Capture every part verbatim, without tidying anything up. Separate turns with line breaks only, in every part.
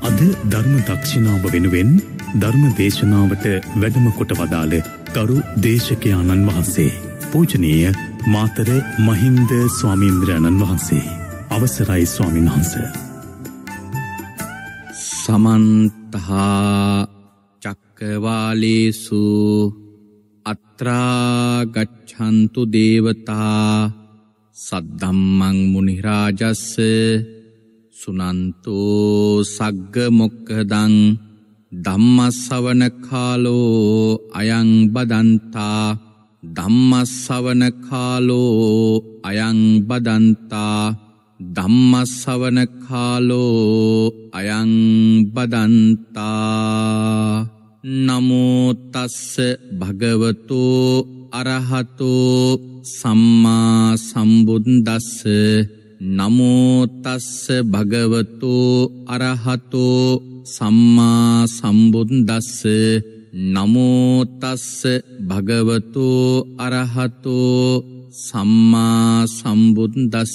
අද ධර්ම දක්ෂිනාව වෙනුවෙන් ධර්ම දේශනාවට වැඩම කොට වදාළ ගරු දේශකයාණන් වහන්සේ පූජනීය මාතර මහින්ද ස්වාමීන්ද්‍රයන්න් වහන්සේ අවසරයි ස්වාමීන් වහන්සේ.
සමන්තහා චක්කවාලේසු අත්‍රා ගච්ඡන්තු දේවතා සද්ධම්මං මුනි රාජස්ස සුනන්තෝ සග්ග මොක්ඛදං ධම්මස්සවන කාලෝ අයං බදන්තා ධම්මස්සවන කාලෝ අයං බදන්තා ධම්මස්සවන කාලෝ අයං බදන්තා නමෝ තස්ස භගවතෝ අරහතෝ සම්මා සම්බුද්දස්ස නමෝ තස්ස භගවතෝ අරහතෝ සම්මා සම්බුද්දස්ස නමෝ තස්ස භගවතෝ අරහතෝ සම්මා සම්බුද්දස්ස.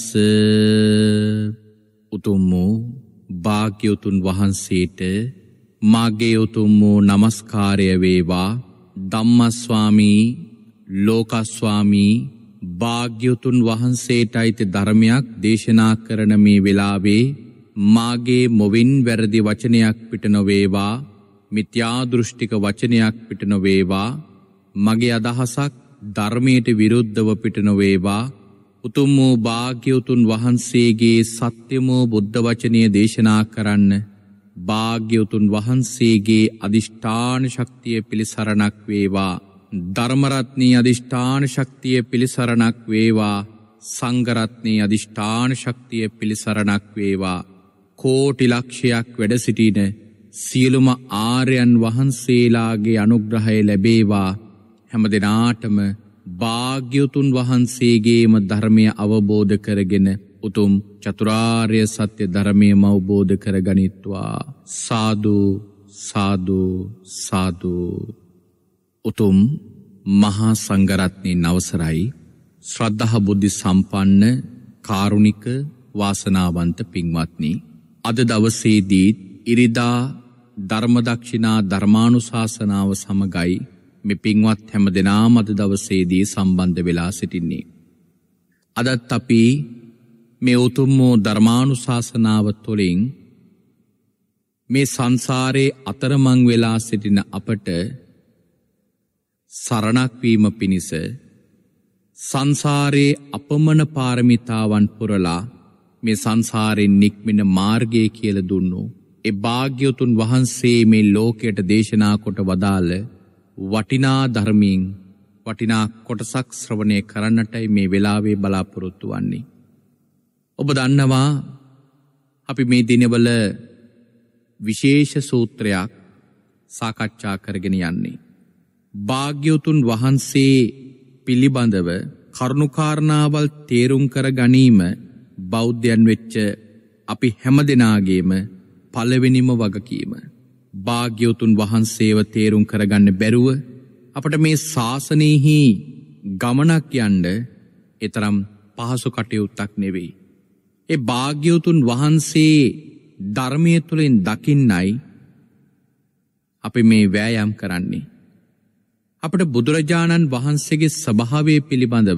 උතුම් වූ භාග්‍යවතුන් වහන්සේට මාගේ උතුම් වූ නමස්කාරය වේවා. ධම්මස්වාමී ලෝකස්වාමී භාග්‍යවතුන් වහන්සේට අයිති ධර්මයක් දේශනා කරන මේ වෙලාවේ මාගේ මොවින් වැරදි වචනයක් පිට නොවේවා, මිත්‍යා දෘෂ්ටික වචනයක් පිට නොවේවා, මගේ අදහසක් ධර්මයට විරුද්ධව පිට නොවේවා. උතුම් වූ භාග්‍යවතුන් වහන්සේගේ සත්‍යම බුද්ධ වචනය දේශනා කරන්න භාග්‍යවතුන් වහන්සේගේ අදිෂ්ඨාන ශක්තිය පිළිසරණක් වේවා. ධර්මරත්නී අදිෂ්ඨාන ශක්තිය පිළිසරණක් වේවා. සංඝරත්නී අදිෂ්ඨාන ශක්තිය පිළිසරණක් වේවා. කෝටි ලක්ෂයක් වැඩ සිටින සියලුම ආර්යයන් වහන්සේලාගේ අනුග්‍රහය ලැබේවා. හැම දිනාටම භාග්‍යවතුන් වහන්සේගේම ධර්මය අවබෝධ කරගෙන උතුම් චතුරාර්ය සත්‍ය ධර්මයම අවබෝධ කරගනිත්වා. සාදු සාදු සාදු. උතුම් මහා සංඝරත්නයේ අවසරයි ශ්‍රද්ධා බුද්ධ සම්පන්න කාරුණික වාසනාවන්ත පින්වත්නි, අද දවසේදී ඉරිදා ධර්ම දක්ෂිනා ධර්මානුශාසනාව සමගයි මේ පින්වත් හැම දෙනාම අද දවසේදී සම්බන්ධ වෙලා සිටින්නේ. අදත් අපි මේ උතුම් වූ ධර්මානුශාසනාව තුළින් මේ සංසාරේ අතරමං වෙලා සිටින අපට සරණක් වීම පිණිස සංසාරේ අපමණ පාරමිතාවන් පුරලා මේ සංසාරෙන් නික්මෙන මාර්ගය කියලා දුන්නු ඒ භාග්‍යවතුන් වහන්සේ මේ ලෝකයට දේශනා කොට වදාළ වටිනා ධර්මයෙන් වටිනා කොටසක් ශ්‍රවණය කරන්නටයි මේ වෙලාවේ බලාපොරොත්තු වන්නේ. ඔබ දන්නවා අපි මේ දිනවල විශේෂ සූත්‍රයක් සාකච්ඡා කරගෙන යන්නේ. භාග්‍යවතුන් වහන්සේ පිළිබඳව කරුණුකාරණාවල් තේරුම් කර ගැනීම බෞද්ධයන් වෙච්ච අපි හැම දෙනාගේම පළවෙනිම වගකීම. භාග්‍යවතුන් වහන්සේව තේරුම් කරගන්න බැරුව අපට මේ ශාසනයෙහි ගමනක් යන්න එතරම් පහසු කටයුත්තක් නෙවෙයි. ඒ භාග්‍යවතුන් වහන්සේ ධර්මය තුළින් දකින්නයි අපි මේ වෑයම් කරන්නේ. අපට බුදුරජාණන් වහන්සේගේ ස්වභාවය පිළිබඳව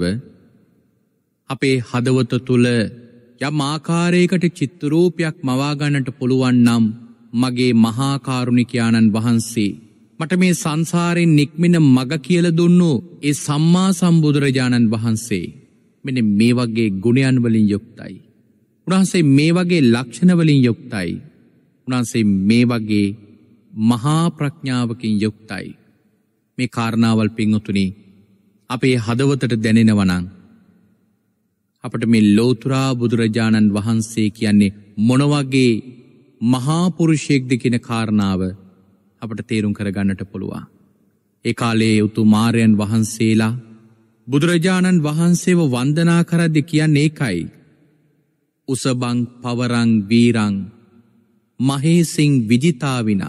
අපේ හදවත තුළ යම් ආකාරයකට චිත්‍රරූපයක් මවා ගන්නට පුළුවන් නම් මගේ මහා කාරුණිකයාණන් වහන්සේ මට මේ සංසාරයෙන් නික්මෙන මඟ කියලා දුන්නු ඒ සම්මා සම්බුදුරජාණන් වහන්සේ මෙන්න මේ වගේ ගුණයන් වලින් යුක්තයි. උන්වහන්සේ මේ වගේ ලක්ෂණ වලින් යුක්තයි. උන්වහන්සේ මේ වගේ මහා ප්‍රඥාවකින් යුක්තයි. මේ කාරණාවල් පින්වතුනි අපේ හදවතට දැනෙනවා නම් අපට මේ ලෝතුරා බුදුරජාණන් වහන්සේ කියන්නේ මොන වගේ මහා පුරුෂයෙක්ද කියන කාරණාව අපට තේරුම් කරගන්නට පුළුවන්. ඒ කාලේ උතුම් ආර්යයන් වහන්සේලා බුදුරජාණන් වහන්සේව වන්දනා කරද්දී කියන්නේ ඒකයි. උසබං පවරං වීරං මහේසින් විජිතාවිනං.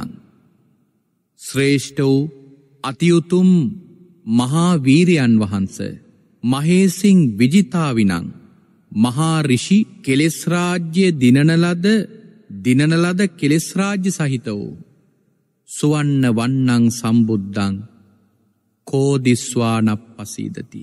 ශ්‍රේෂ්ඨ වූ අතිඋතුම් මහා වීරයන් වහන්සේ මහේසින් විජිතාවිනං. මහා ඍෂි කෙලෙස් රාජ්‍ය දිනන ලද දිනන ලද කෙලෙස් රාජ්‍ය සහිත වූ සුවන්න වන්නං සම්බුද්ධං කෝදිස්වානප්පසීදති.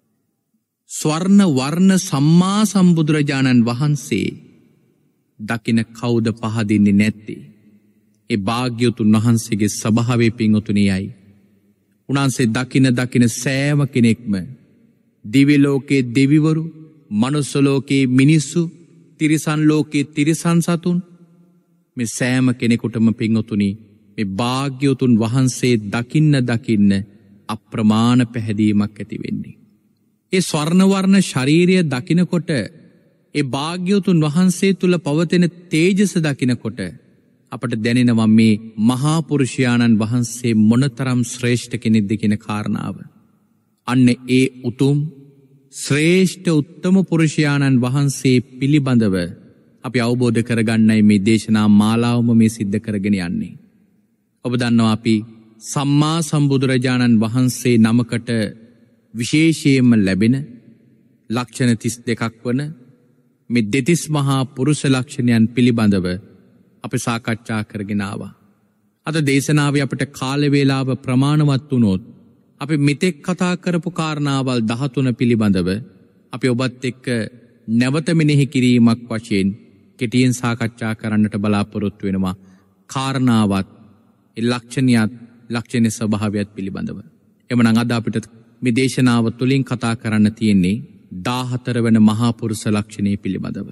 ස්වර්ණ වර්ණ සම්මා සම්බුදුරජාණන් වහන්සේ දකින කවුද පහදින්නේ නැත්තේ. ඒ භාග්‍යවතුන් වහන්සේගේ ස්වභාවයේ පිංඔතුනියයි. උන්වහන්සේ දකින දකින සෑම කෙනෙක්ම දිව්‍ය ලෝකයේ දෙවිවරු, මනුස්ස ලෝකයේ මිනිස්සු, තිරිසන් ලෝකයේ තිරිසන් සතුන්, මේ සෑම කෙනෙකුටම පිංඔතුනි මේ භාග්‍යවතුන් වහන්සේ දකින්න දකින්න අප්‍රමාණ පැහැදීමක් ඇති වෙන්නේ. ඒ ස්වර්ණ වර්ණ ශරීරය දකිනකොට, ඒ භාග්‍යවතුන් වහන්සේ තුල පවතින තේජස දකිනකොට අපට දැනෙනවා මේ මහා පුරුෂයාණන් වහන්සේ මොනතරම් ශ්‍රේෂ්ඨ කෙනෙක්ද කියන කාරණාව. අන්න ඒ උතුම් ශ්‍රේෂ්ඨ උත්තම පුරුෂයාණන් වහන්සේ පිළිබඳව අපි අවබෝධ කරගන්නයි මේ දේශනා මාලාවම මේ සිද්ධ කරගෙන යන්නේ. ඔබ දන්නවා අපි සම්මා සම්බුදුරජාණන් වහන්සේ නමකට විශේෂයෙන්ම ලැබෙන ලක්ෂණ තිස් දෙකක් වන මේ දෙතිස් මහා පුරුෂ ලක්ෂණයන් පිළිබඳව අපි සාකච්ඡා කරගෙන ආවා. අද දේශනාවේ අපිට කාල වේලාව ප්‍රමාණවත් වුණොත් අපි මෙතෙක් කතා කරපු කාරණාවල් දහතුන පිළිබඳව අපි ඔබත් එක්ක නැවත මෙනෙහි කිරීමක් වශයෙන් කෙටියෙන් සාකච්ඡා කරන්නට බලාපොරොත්තු වෙනවා. කාරණාවත් ඒ ලක්ෂණියත් ලක්ෂණයේ ස්වභාවයත් පිළිබඳව. එමනම් අද අපිට මේ දේශනාව තුළින් කතා කරන්න තියෙන්නේ දාහතර වන මහා පුරුෂ ලක්ෂණය පිළිබඳව.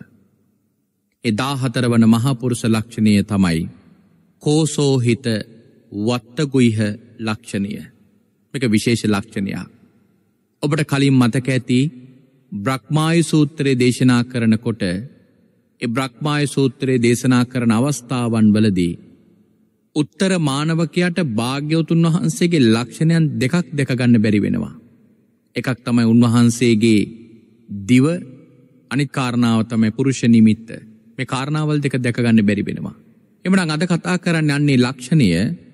ඒ දාහතර වන මහා පුරුෂ ලක්ෂණය තමයි කෝසෝහිත වත්තගුයිහ ලක්ෂණය. මේක විශේෂ ලක්ෂණයක්. ඔබට කලින් මතක ඇති බ්‍රහ්මායු සූත්‍රයේ දේශනා කරනකොට ඒ බ්‍රහ්මායු සූත්‍රයේ දේශනා කරන අවස්ථාවන් වලදී උත්තර මානවකයාට භාග්‍යවතුන් වහන්සේගේ ලක්ෂණයන් දෙකක් දැක ගන්න බැරි වෙනවා. එකක් තමයි උන්වහන්සේගේ දිව, අනිත් කාරණාව තමයි පුරුෂ නිමිත්ත. මේ කාරණාවල් දෙක දැක ගන්න බැරි වෙනවා. එමනම් අද කතා කරන්න යන්නේ ලක්ෂණය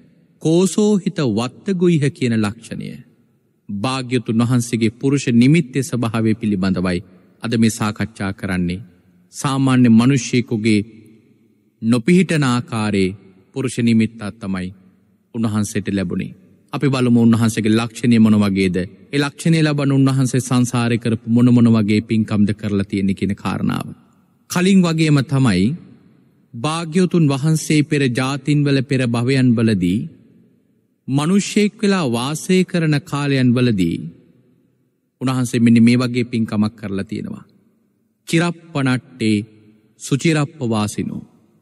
කෝසෝහිත වත්තගුයිහ කියන ලක්ෂණය. භාග්‍යවතුන් වහන්සේගේ පුරුෂ නිමිත්තේ ස්වභාවය පිළිබඳවයි අද මේ සාකච්ඡා කරන්නේ. සාමාන්‍ය මිනිසෙකුගේ නොපිහිටන ආකාරයේ පුරුෂ නිමිත්තක් තමයි උන්වහන්සේට ලැබුණේ. අපි බලමු උන්වහන්සේගේ ලක්ෂණය මොන වගේද? ඒ ලක්ෂණය ලබන උන්වහන්සේ සංසාරේ කරපු මොන මොන වගේ පින්කම්ද කරලා තියෙන්නේ කියන කාරණාව. කලින් වගේම තමයි භාග්‍යවතුන් වහන්සේ පෙර ජාතින්වල පෙර භවයන් වලදී මිනිසෙක් වෙලා වාසය කරන කාලයන් වලදී උන්වහන්සේ මෙන්න මේ වගේ පින්කමක් කරලා තියෙනවා. චිරප්පනට්ටේ සුචිරප්ප වාසිනෝ.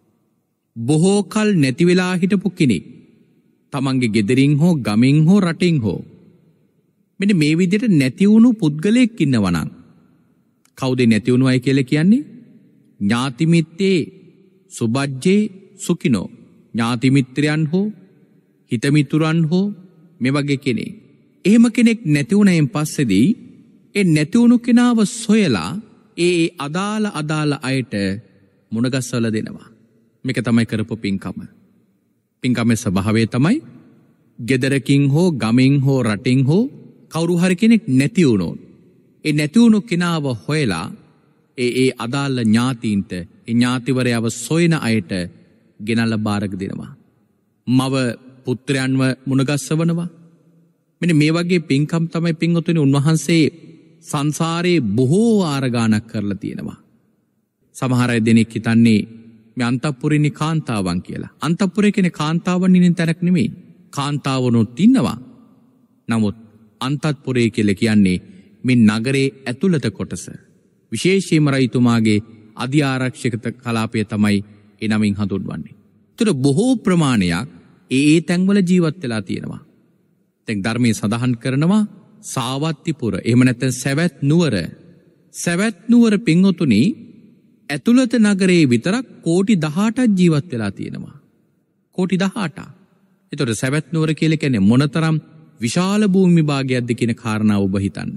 බොහෝ කල් නැති වෙලා හිටපු කෙනෙක් තමන්ගේ ගෙදරින් හෝ ගමින් හෝ රටින් හෝ මෙන්න මේ විදිහට නැති වුණු පුද්ගලයෙක් ඉන්නවා නම් කවුද නැති වුණුවයි කියලා කියන්නේ? ඥාති මිත්තේ සුබජ්ජේ සුඛිනෝ. ඥාති මිත්‍රයන් හෝ හිත මිතුරන් හෝ මේ වගේ කෙනෙක්. එහෙම කෙනෙක් නැති වුණෙන් පස්සේදී ඒ නැති වුණු කෙනාව සොයලා ඒ අදාළ අදාළ අයට මුණගස්සවල දෙනවා. මේක තමයි කරපු පින්කම. පින්කමේ ස්වභාවය තමයි ගෙදරකින් හෝ ගමින් හෝ රටින් හෝ කවුරු හරි කෙනෙක් නැති වුණොත් ඒ නැති වුණු කෙනාව හොයලා ඒ ඒ අදාළ ඥාතීන්ට ඒ ඥාතිවරයව සොයන අයට ගෙනල්ලා බාරක දෙනවා. මව පුත්‍රයන්ව මුණගස්සවනවා. මෙන්න මේ වගේ පින්කම් තමයි පින්වතුනි උන්වහන්සේ සංසාරේ බොහෝ වාර ගානක් කරලා තියෙනවා. සමහර අය දෙනෙක් හිතන්නේ මේ අන්තපුරිනි කාන්තාවන් කියලා. අන්තපුරේ කියන්නේ කාන්තාවන් ඉන්න තැනක් නෙමෙයි. කාන්තාවනොත් ඉන්නවා. නමුත් අන්තපුරේ කියලා කියන්නේ මේ නගරේ ඇතුළත කොටස. විශේෂයෙන්ම රජතුමාගේ අධි ආරක්ෂක කලාපය තමයි ඒ නමින් හඳුන්වන්නේ. ඒතර බොහෝ ප්‍රමාණයක් ඒ ඒ තැන්වල ජීවත් වෙලා තියෙනවා. දැන් ධර්මයේ සඳහන් කරනවා සාවත්තිපුර, එහෙම නැත්නම් සවැත් නුවර. සවැත් නුවර පින්වතුනි ඇතුළත නගරේ විතරක් කෝටි දහඅටක් ජීවත් වෙලා තියෙනවා. කෝටි දහඅටක්. ඒතකොට සවැත් නුවර කියලා කියන්නේ මොනතරම් විශාල භූමි භාගයක්ද කියන කාරණාව ඔබ හිතන්න.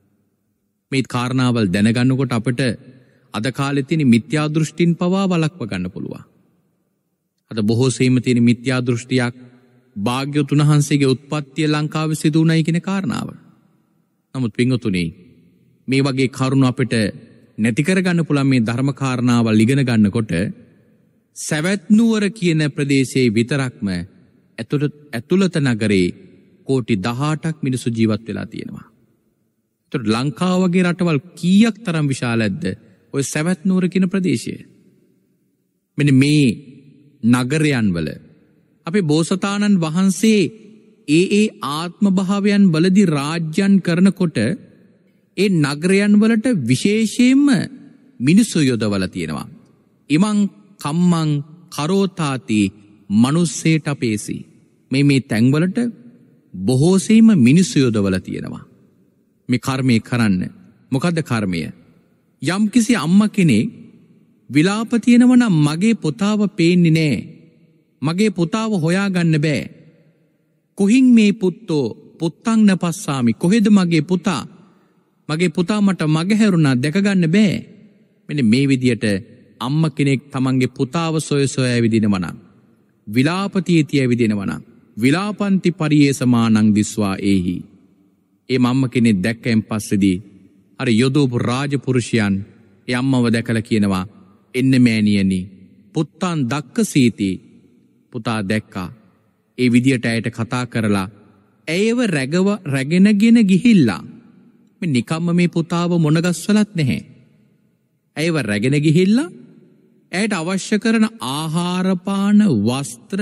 මේ කාරණාවල් දැනගන්නකොට අපිට අද කාලේ තියෙන මිත්‍යා දෘෂ්ටින් පවා වළක්ව ගන්න පුළුවන්. අද බොහෝ සෙයින්ම තියෙන මිත්‍යා දෘෂ්ටියක් භාග්‍යවතුන් වහන්සේගේ උත්පත්තිය ලංකාවේ සිදු වුණයි කියන කාරණාව. නමුත් පින්වතුනි මේ වගේ කරුණු අපිට නැති කරගන්න පුළුවන් මේ ධර්ම කාරණාවල් ඉගෙන ගන්නකොට සැවැත්නුවර කියන ප්‍රදේශයේ විතරක්ම ඇතුළත නගරේ කෝටි දහඅටක් මිනිසු ජීවත් වෙලා තියෙනවා. එතකොට ලංකාව වගේ රටවල් කීයක් තරම් විශාල ඇද්ද ඔය සැවැත්නුවර කියන ප්‍රදේශය? මෙන්න මේ නගරයන් වල අපේ බෝසතාණන් වහන්සේ ඒ ඒ ආත්ම භාවයන් වලදී රාජ්‍යයන් කරනකොට ඒ නගරයන් වලට විශේෂයෙන්ම මිනිස්සු යොදවලා තියෙනවා. ඉමං කම්මං කරෝතාති මනුස්සේට අපේසි. මේ මේ තැන්වලට බොහෝසෙයිම මිනිස්සු යොදවලා තියෙනවා. මේ කර්මය කරන්න. මොකද්ද කර්මය? යම් කිසි අම්මා කෙනෙක් විලාප තියෙනවා නම් මගේ පුතාව පේන්නේ නැහැ. මගේ පුතාව හොයාගන්න බෑ. කොහින් මේ පුත්තෝ පුත්තං නපස්සාමි. කොහෙද මගේ පුතා? මගේ පුතා මට මගහැරුණා දැකගන්න බෑ. මෙන්න මේ විදියට අම්ම කෙනෙක් තමන්ගේ පුතාව සොය සොයා ඇවිදිනවා නම් විලාපතිය තිය ඇවිදිනවා නම් විලාපන්ති පරියේසමානං දිස්වා ඒහි. ඒ මම්ම කෙනෙක් දැක්කෙන් පස්සේදී අර යොදෝපු රාජපුරුෂයන් ඒ අම්මව දැකලා කියනවා එන්න මෑණියනි පුත්තන් දක්කසීති. පුතා දැක්කා. ඒ විදියට ඇයට කතා කරලා ඇයව රැගව රැගෙනගෙන ගිහිල්ලා මේ නිකම්ම මේ පුතාව මොනගස්වලත් නැහැ. ඇයව රැගෙන ගිහිල්ලා ඇයට අවශ්‍ය කරන ආහාර පාන වස්ත්‍ර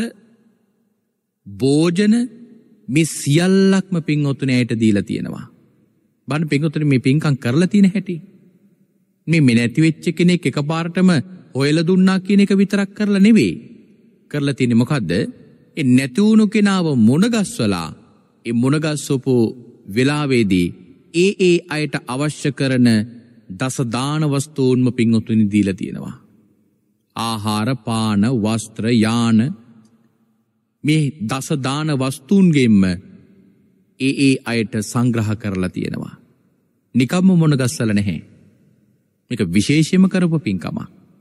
භෝජන මේ සියල්ලක්ම පින්වතුනි ඇයට දීලා තියෙනවා. බලන්න පින්වතුනි මේ පින්කම් කරලා තියෙන හැටි. මේ මේ නැති වෙච්ච කෙනෙක් එකපාරටම හොයලා දුන්නා කියන එක විතරක් කරලා නෙවෙයි. කරලා තියෙන්නේ මොකද්ද? ඒ නැති වුණු කෙනාව මුණගස්වලා ඒ මුණගස්වපු වෙලාවේදී ඒ ඒ අයට අවශ්‍ය කරන දස දාන වස්තුන්ම පින්වතුනි දීලා තියෙනවා. ආහාර පාන වස්ත්‍ර යාන මේ දස දාන වස්තුන්ගෙන්ම ඒ ඒ අයට සංග්‍රහ කරලා තියෙනවා. නිකම්ම මුණගස්සලා නැහැ. මේක විශේෂයෙන්ම කරපු පින්කමක්.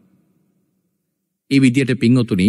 ඒ විදියට පින්වතුනි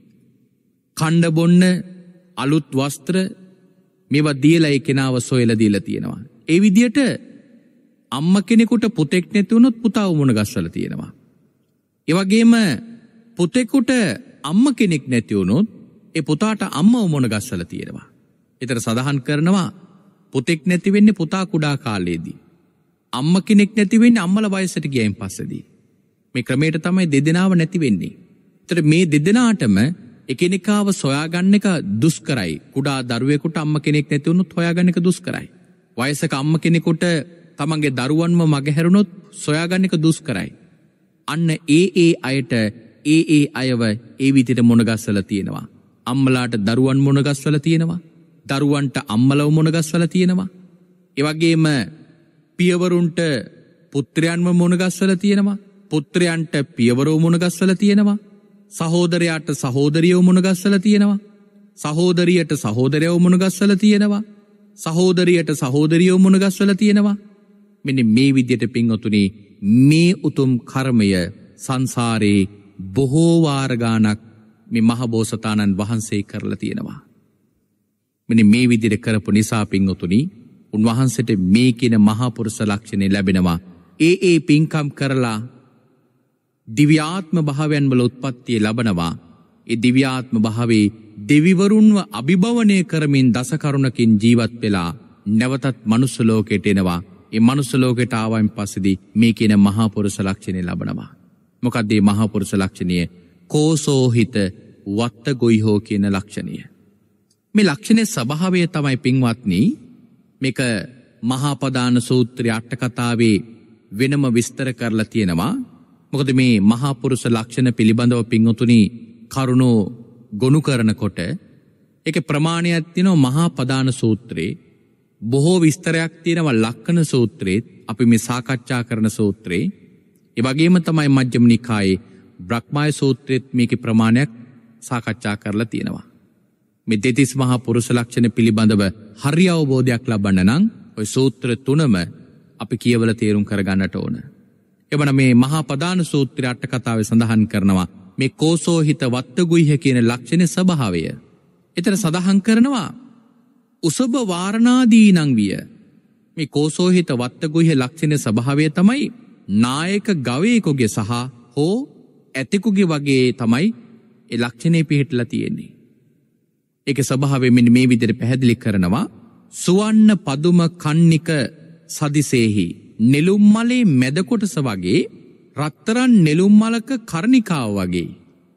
කණ්ඩ බොන්න අලුත් වස්ත්‍ර මේවා දීලා ඒ කෙනාව සොයලා දීලා තියෙනවා. ඒ විදියට අම්ම කෙනෙකුට පුතෙක් නැති වුණොත් පුතාව මුණ ගස්සලා තියෙනවා. ඒ වගේම පුතෙකුට අම්ම කෙනෙක් නැති වුණොත් ඒ පුතාට අම්මව මුණ ගස්සලා තියෙනවා. ඒතර සඳහන් කරනවා පුතෙක් නැති වෙන්නේ පුතා කුඩා කාලයේදී. අම්ම කෙනෙක් නැති වෙන්නේ අම්මලා වයසට ගියයින් පස්සේදී. මේ ක්‍රමයට තමයි දෙදෙනාව නැති වෙන්නේ. ඒතර මේ දෙදෙනාටම එකිනෙකාව සොයාගන්න එක දුෂ්කරයි. කුඩා දරුවෙකුට අම්ම කෙනෙක් නැති වුණොත් හොයාගන්න එක දුෂ්කරයි. වයසක අම්ම කෙනෙකුට තමන්ගේ දරුවන්ව මගහැරුණොත් සොයාගන්න එක දුෂ්කරයි. අන්න ඒ ඒ අයට ඒ ඒ අයව ඒ විදිහට මුණගස්සලා තියෙනවා. අම්මලාට දරුවන් මුණගස්සලා තියෙනවා. දරුවන්ට අම්මලව මුණගස්සලා තියෙනවා. ඒ වගේම පියවරුන්ට පුත්‍රයන්ව මුණගස්සලා තියෙනවා. පුත්‍රයන්ට පියවරව මුණගස්සලා තියෙනවා. සහෝදරයාට සහෝදරියව මුණගස්සලා තියෙනවා. සහෝදරියට සහෝදරයව මුණගස්සලා තියෙනවා. සහෝදරියට සහෝදරියව මුණගස්සලා තියෙනවා. මෙන්න මේ විදියට පින්වතුනි මේ උතුම් කර්මය සංසාරේ බොහෝ වාර ගානක් මේ මහ බෝසතාණන් වහන්සේ කරලා තියෙනවා. මෙන්න මේ විදියට කරපු නිසා පින්වතුනි උන්වහන්සේට මේ කියන මහා පුරුෂ ලක්ෂණේ ලැබෙනවා. ඒ ඒ පින්කම් කරලා දිව්‍යාත්ම භාවයන් වල උත්පත්තිය ලබනවා. ඒ දිව්‍යාත්ම භාවයේ දෙවිවරුන්ව අභිභවනය කරමින් දස කරුණකින් ජීවත් වෙලා නැවතත් මනුස්ස ලෝකයට එනවා. ඒ මනුස්ස ලෝකයට ආවයින් පස්සේදී මේ කියන මහා පුරුෂ ලක්ෂණය ලබනවා. මොකක්ද මේ මහා පුරුෂ ලක්ෂණය? කෝසෝහිත වත්තගොයිහෝ කියන ලක්ෂණය. මේ ලක්ෂණයේ ස්වභාවය තමයි පින්වත්නි මේක මහා පදාන සූත්‍රයේ අට කතාවේ වෙනම විස්තර කරලා තියෙනවා. මොකද මේ මහා පුරුෂ ලක්ෂණ පිළිබඳව පින්වතුනි කරුණෝ ගොනු කරනකොට ඒකේ ප්‍රමාණයක් තියෙනවා මහා පදාන සූත්‍රයේ. බොහෝ විස්තරයක් තියෙනවා ලක්කන සූත්‍රයේ. අපි මේ සාකච්ඡා කරන සූත්‍රයේ. ඒ වගේම තමයි මජ්ක්‍ධිම නිකායේ බ්‍රහ්මය සූත්‍රයේත් මේකේ ප්‍රමාණයක් සාකච්ඡා කරලා තියෙනවා. මේ දෙතිස් මහා පුරුෂ ලක්ෂණ පිළිබඳව හරි අවබෝධයක් ලබන්න නම් ওই සූත්‍ර තුනම අපි කියවලා තේරුම් කරගන්නට ඕන. එවන මේ මහා පදාන සූත්‍රයේ අට කතාවේ සඳහන් කරනවා මේ කෝසෝහිත වත්තගුයිහ කියන ලක්ෂණේ ස්වභාවය. ඊතර සඳහන් කරනවා උසබ වාරණාදීනං විය. මේ කෝසෝහිත වත්තගුයිහ ලක්ෂණේ ස්වභාවය තමයි නායක ගවයෙකුගේ සහ හෝ ඇතෙකුගේ වගේ තමයි ඒ ලක්ෂණේ පිහිටලා තියෙන්නේ. ඒක ස්වභාවයෙන් මෙන්න මේ විදිහට පැහැදිලි කරනවා සුවන්න පදුම කන්නික සදිසේහි නෙළුම් මලේ මැද කොටස වගේ රත්තරන් නෙළුම් මලක කර්ණිකාව වගේ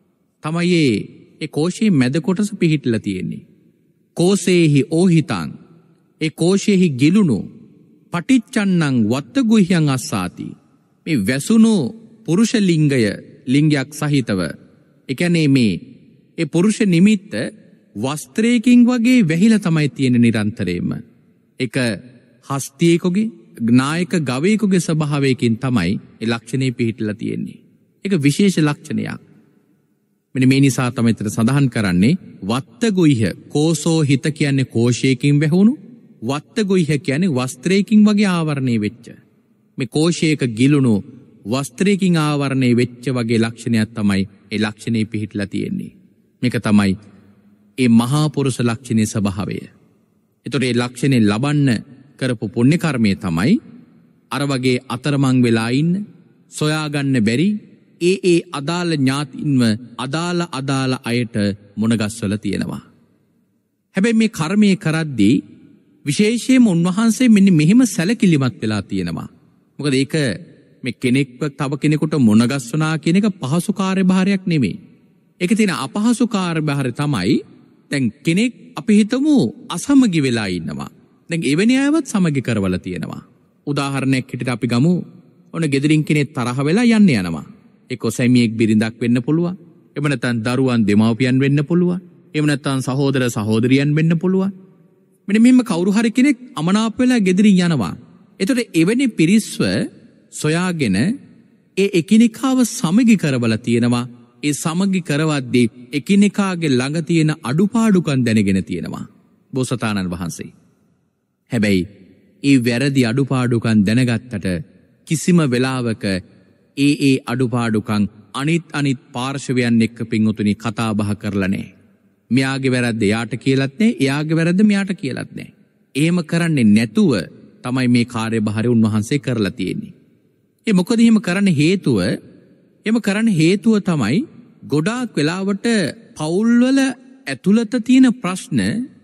තමයි ඒ කෝෂයේ මැද කොටස පිහිටලා තියෙන්නේ. කෝසේහි ඕහිතං ඒ කෝෂයේහි ගිලුණු පටිච්චන්නං වත්තගුහ්‍යං අස්සාති මේ වැසුණු පුරුෂ ලිංගය ලිංගයක් සහිතව ඒ කියන්නේ මේ ඒ පුරුෂ නිමිත්ත වස්ත්‍රයකින් වගේ වැහිලා තමයි තියෙන නිරන්තරයෙන්ම. ඒක හස්තියෙකුගේ නායක ගවයෙකුගේ ස්වභාවයකින් තමයි ඒ ලක්ෂණේ පිහිටලා තියෙන්නේ. ඒක විශේෂ ලක්ෂණයක්. මෙන්න මේ නිසා තමයි මෙතන සඳහන් කරන්නේ වත්තගුහ්‍ය කෝසෝ හිත කියන්නේ කෝෂයකින් වැහුණු වත්තගුහ්‍ය කියන්නේ වස්ත්‍රයකින් වගේ ආවරණය වෙච්ච මේ කෝෂයක ගිලුණු වස්ත්‍රයකින් ආවරණය වෙච්ච වගේ ලක්ෂණයක් තමයි ඒ ලක්ෂණේ පිහිටලා තියෙන්නේ. මේක තමයි ඒ මහා පුරුෂ ලක්ෂණයේ ස්වභාවය. ඒතකොට මේ ලක්ෂණේ ලබන්න කරපු පුණ්‍ය කර්මය තමයි අර වගේ අතරමං වෙලා ඉන්න සොයාගන්න බැරි ඒ ඒ අදාළ ඥාතින්ව අදාළ අදාළ අයට මුණගස්වල තියෙනවා. හැබැයි මේ කර්මයේ කරද්දී විශේෂයෙන්ම උන්වහන්සේ මෙන්න මෙහෙම සැලකිලිමත් වෙලා තියෙනවා. මොකද ඒක මේ කෙනෙක්ව තව කෙනෙකුට මුණගස්වනා කියන එක පහසු කාර්යභාරයක් නෙමෙයි. ඒක තියෙන අපහසු කාර්යභාරය තමයි දැන් කෙනෙක් අපි හිතමු අසමගි වෙලා ඉන්නවා. දැන් එවැනි අයවත් සමගි කරවලා තියෙනවා. උදාහරණයක් හිටිට අපි ගමු ඔන්න ගෙදරින් කෙනෙක් තරහ වෙලා යන්න යනවා. එක්ක සැමියෙක් බිරිඳක් වෙන්න පුළුවන්. එහෙම නැත්නම් දරුවන් දෙමව්පියන් වෙන්න පුළුවන්. එහෙම නැත්නම් සහෝදර සහෝදරියන් වෙන්න පුළුවන්. මෙන්න මෙහෙම කවුරු හරි කෙනෙක් අමනාප වෙලා ගෙදරින් යනවා. එතකොට එවැනි පිරිස්ව සොයාගෙන ඒ එකිනෙකාව සමගි කරවලා තියෙනවා. ඒ සමගි කරවද්දී එකිනෙකාගේ ළඟ තියෙන අඩුපාඩුකම් දැනගෙන තියෙනවා බෝසතාණන් වහන්සේ. හැබැයි ඒ වැරදි අඩුපාඩුකම් දැනගත්තට කිසිම වෙලාවක ඒ ඒ අඩුපාඩුකම් අනිත් අනිත් පාර්ශවයන් එක්ක පින්වතුනි කතා බහ කරලා නැහැ. මෙයාගේ වැරද්ද එයාට කියලාත් නැහැ, එයාගේ වැරද්ද මෙයාට කියලාත් නැහැ. එහෙම කරන්නේ නැතුව තමයි මේ කාර්යභාරය උන්වහන්සේ කරලා තියෙන්නේ. ඒ මොකද එහෙම කරන්න හේතුව එහෙම කරන්න හේතුව තමයි ගොඩාක් වෙලාවට පවුල්වල ඇතුළත තියෙන ප්‍රශ්න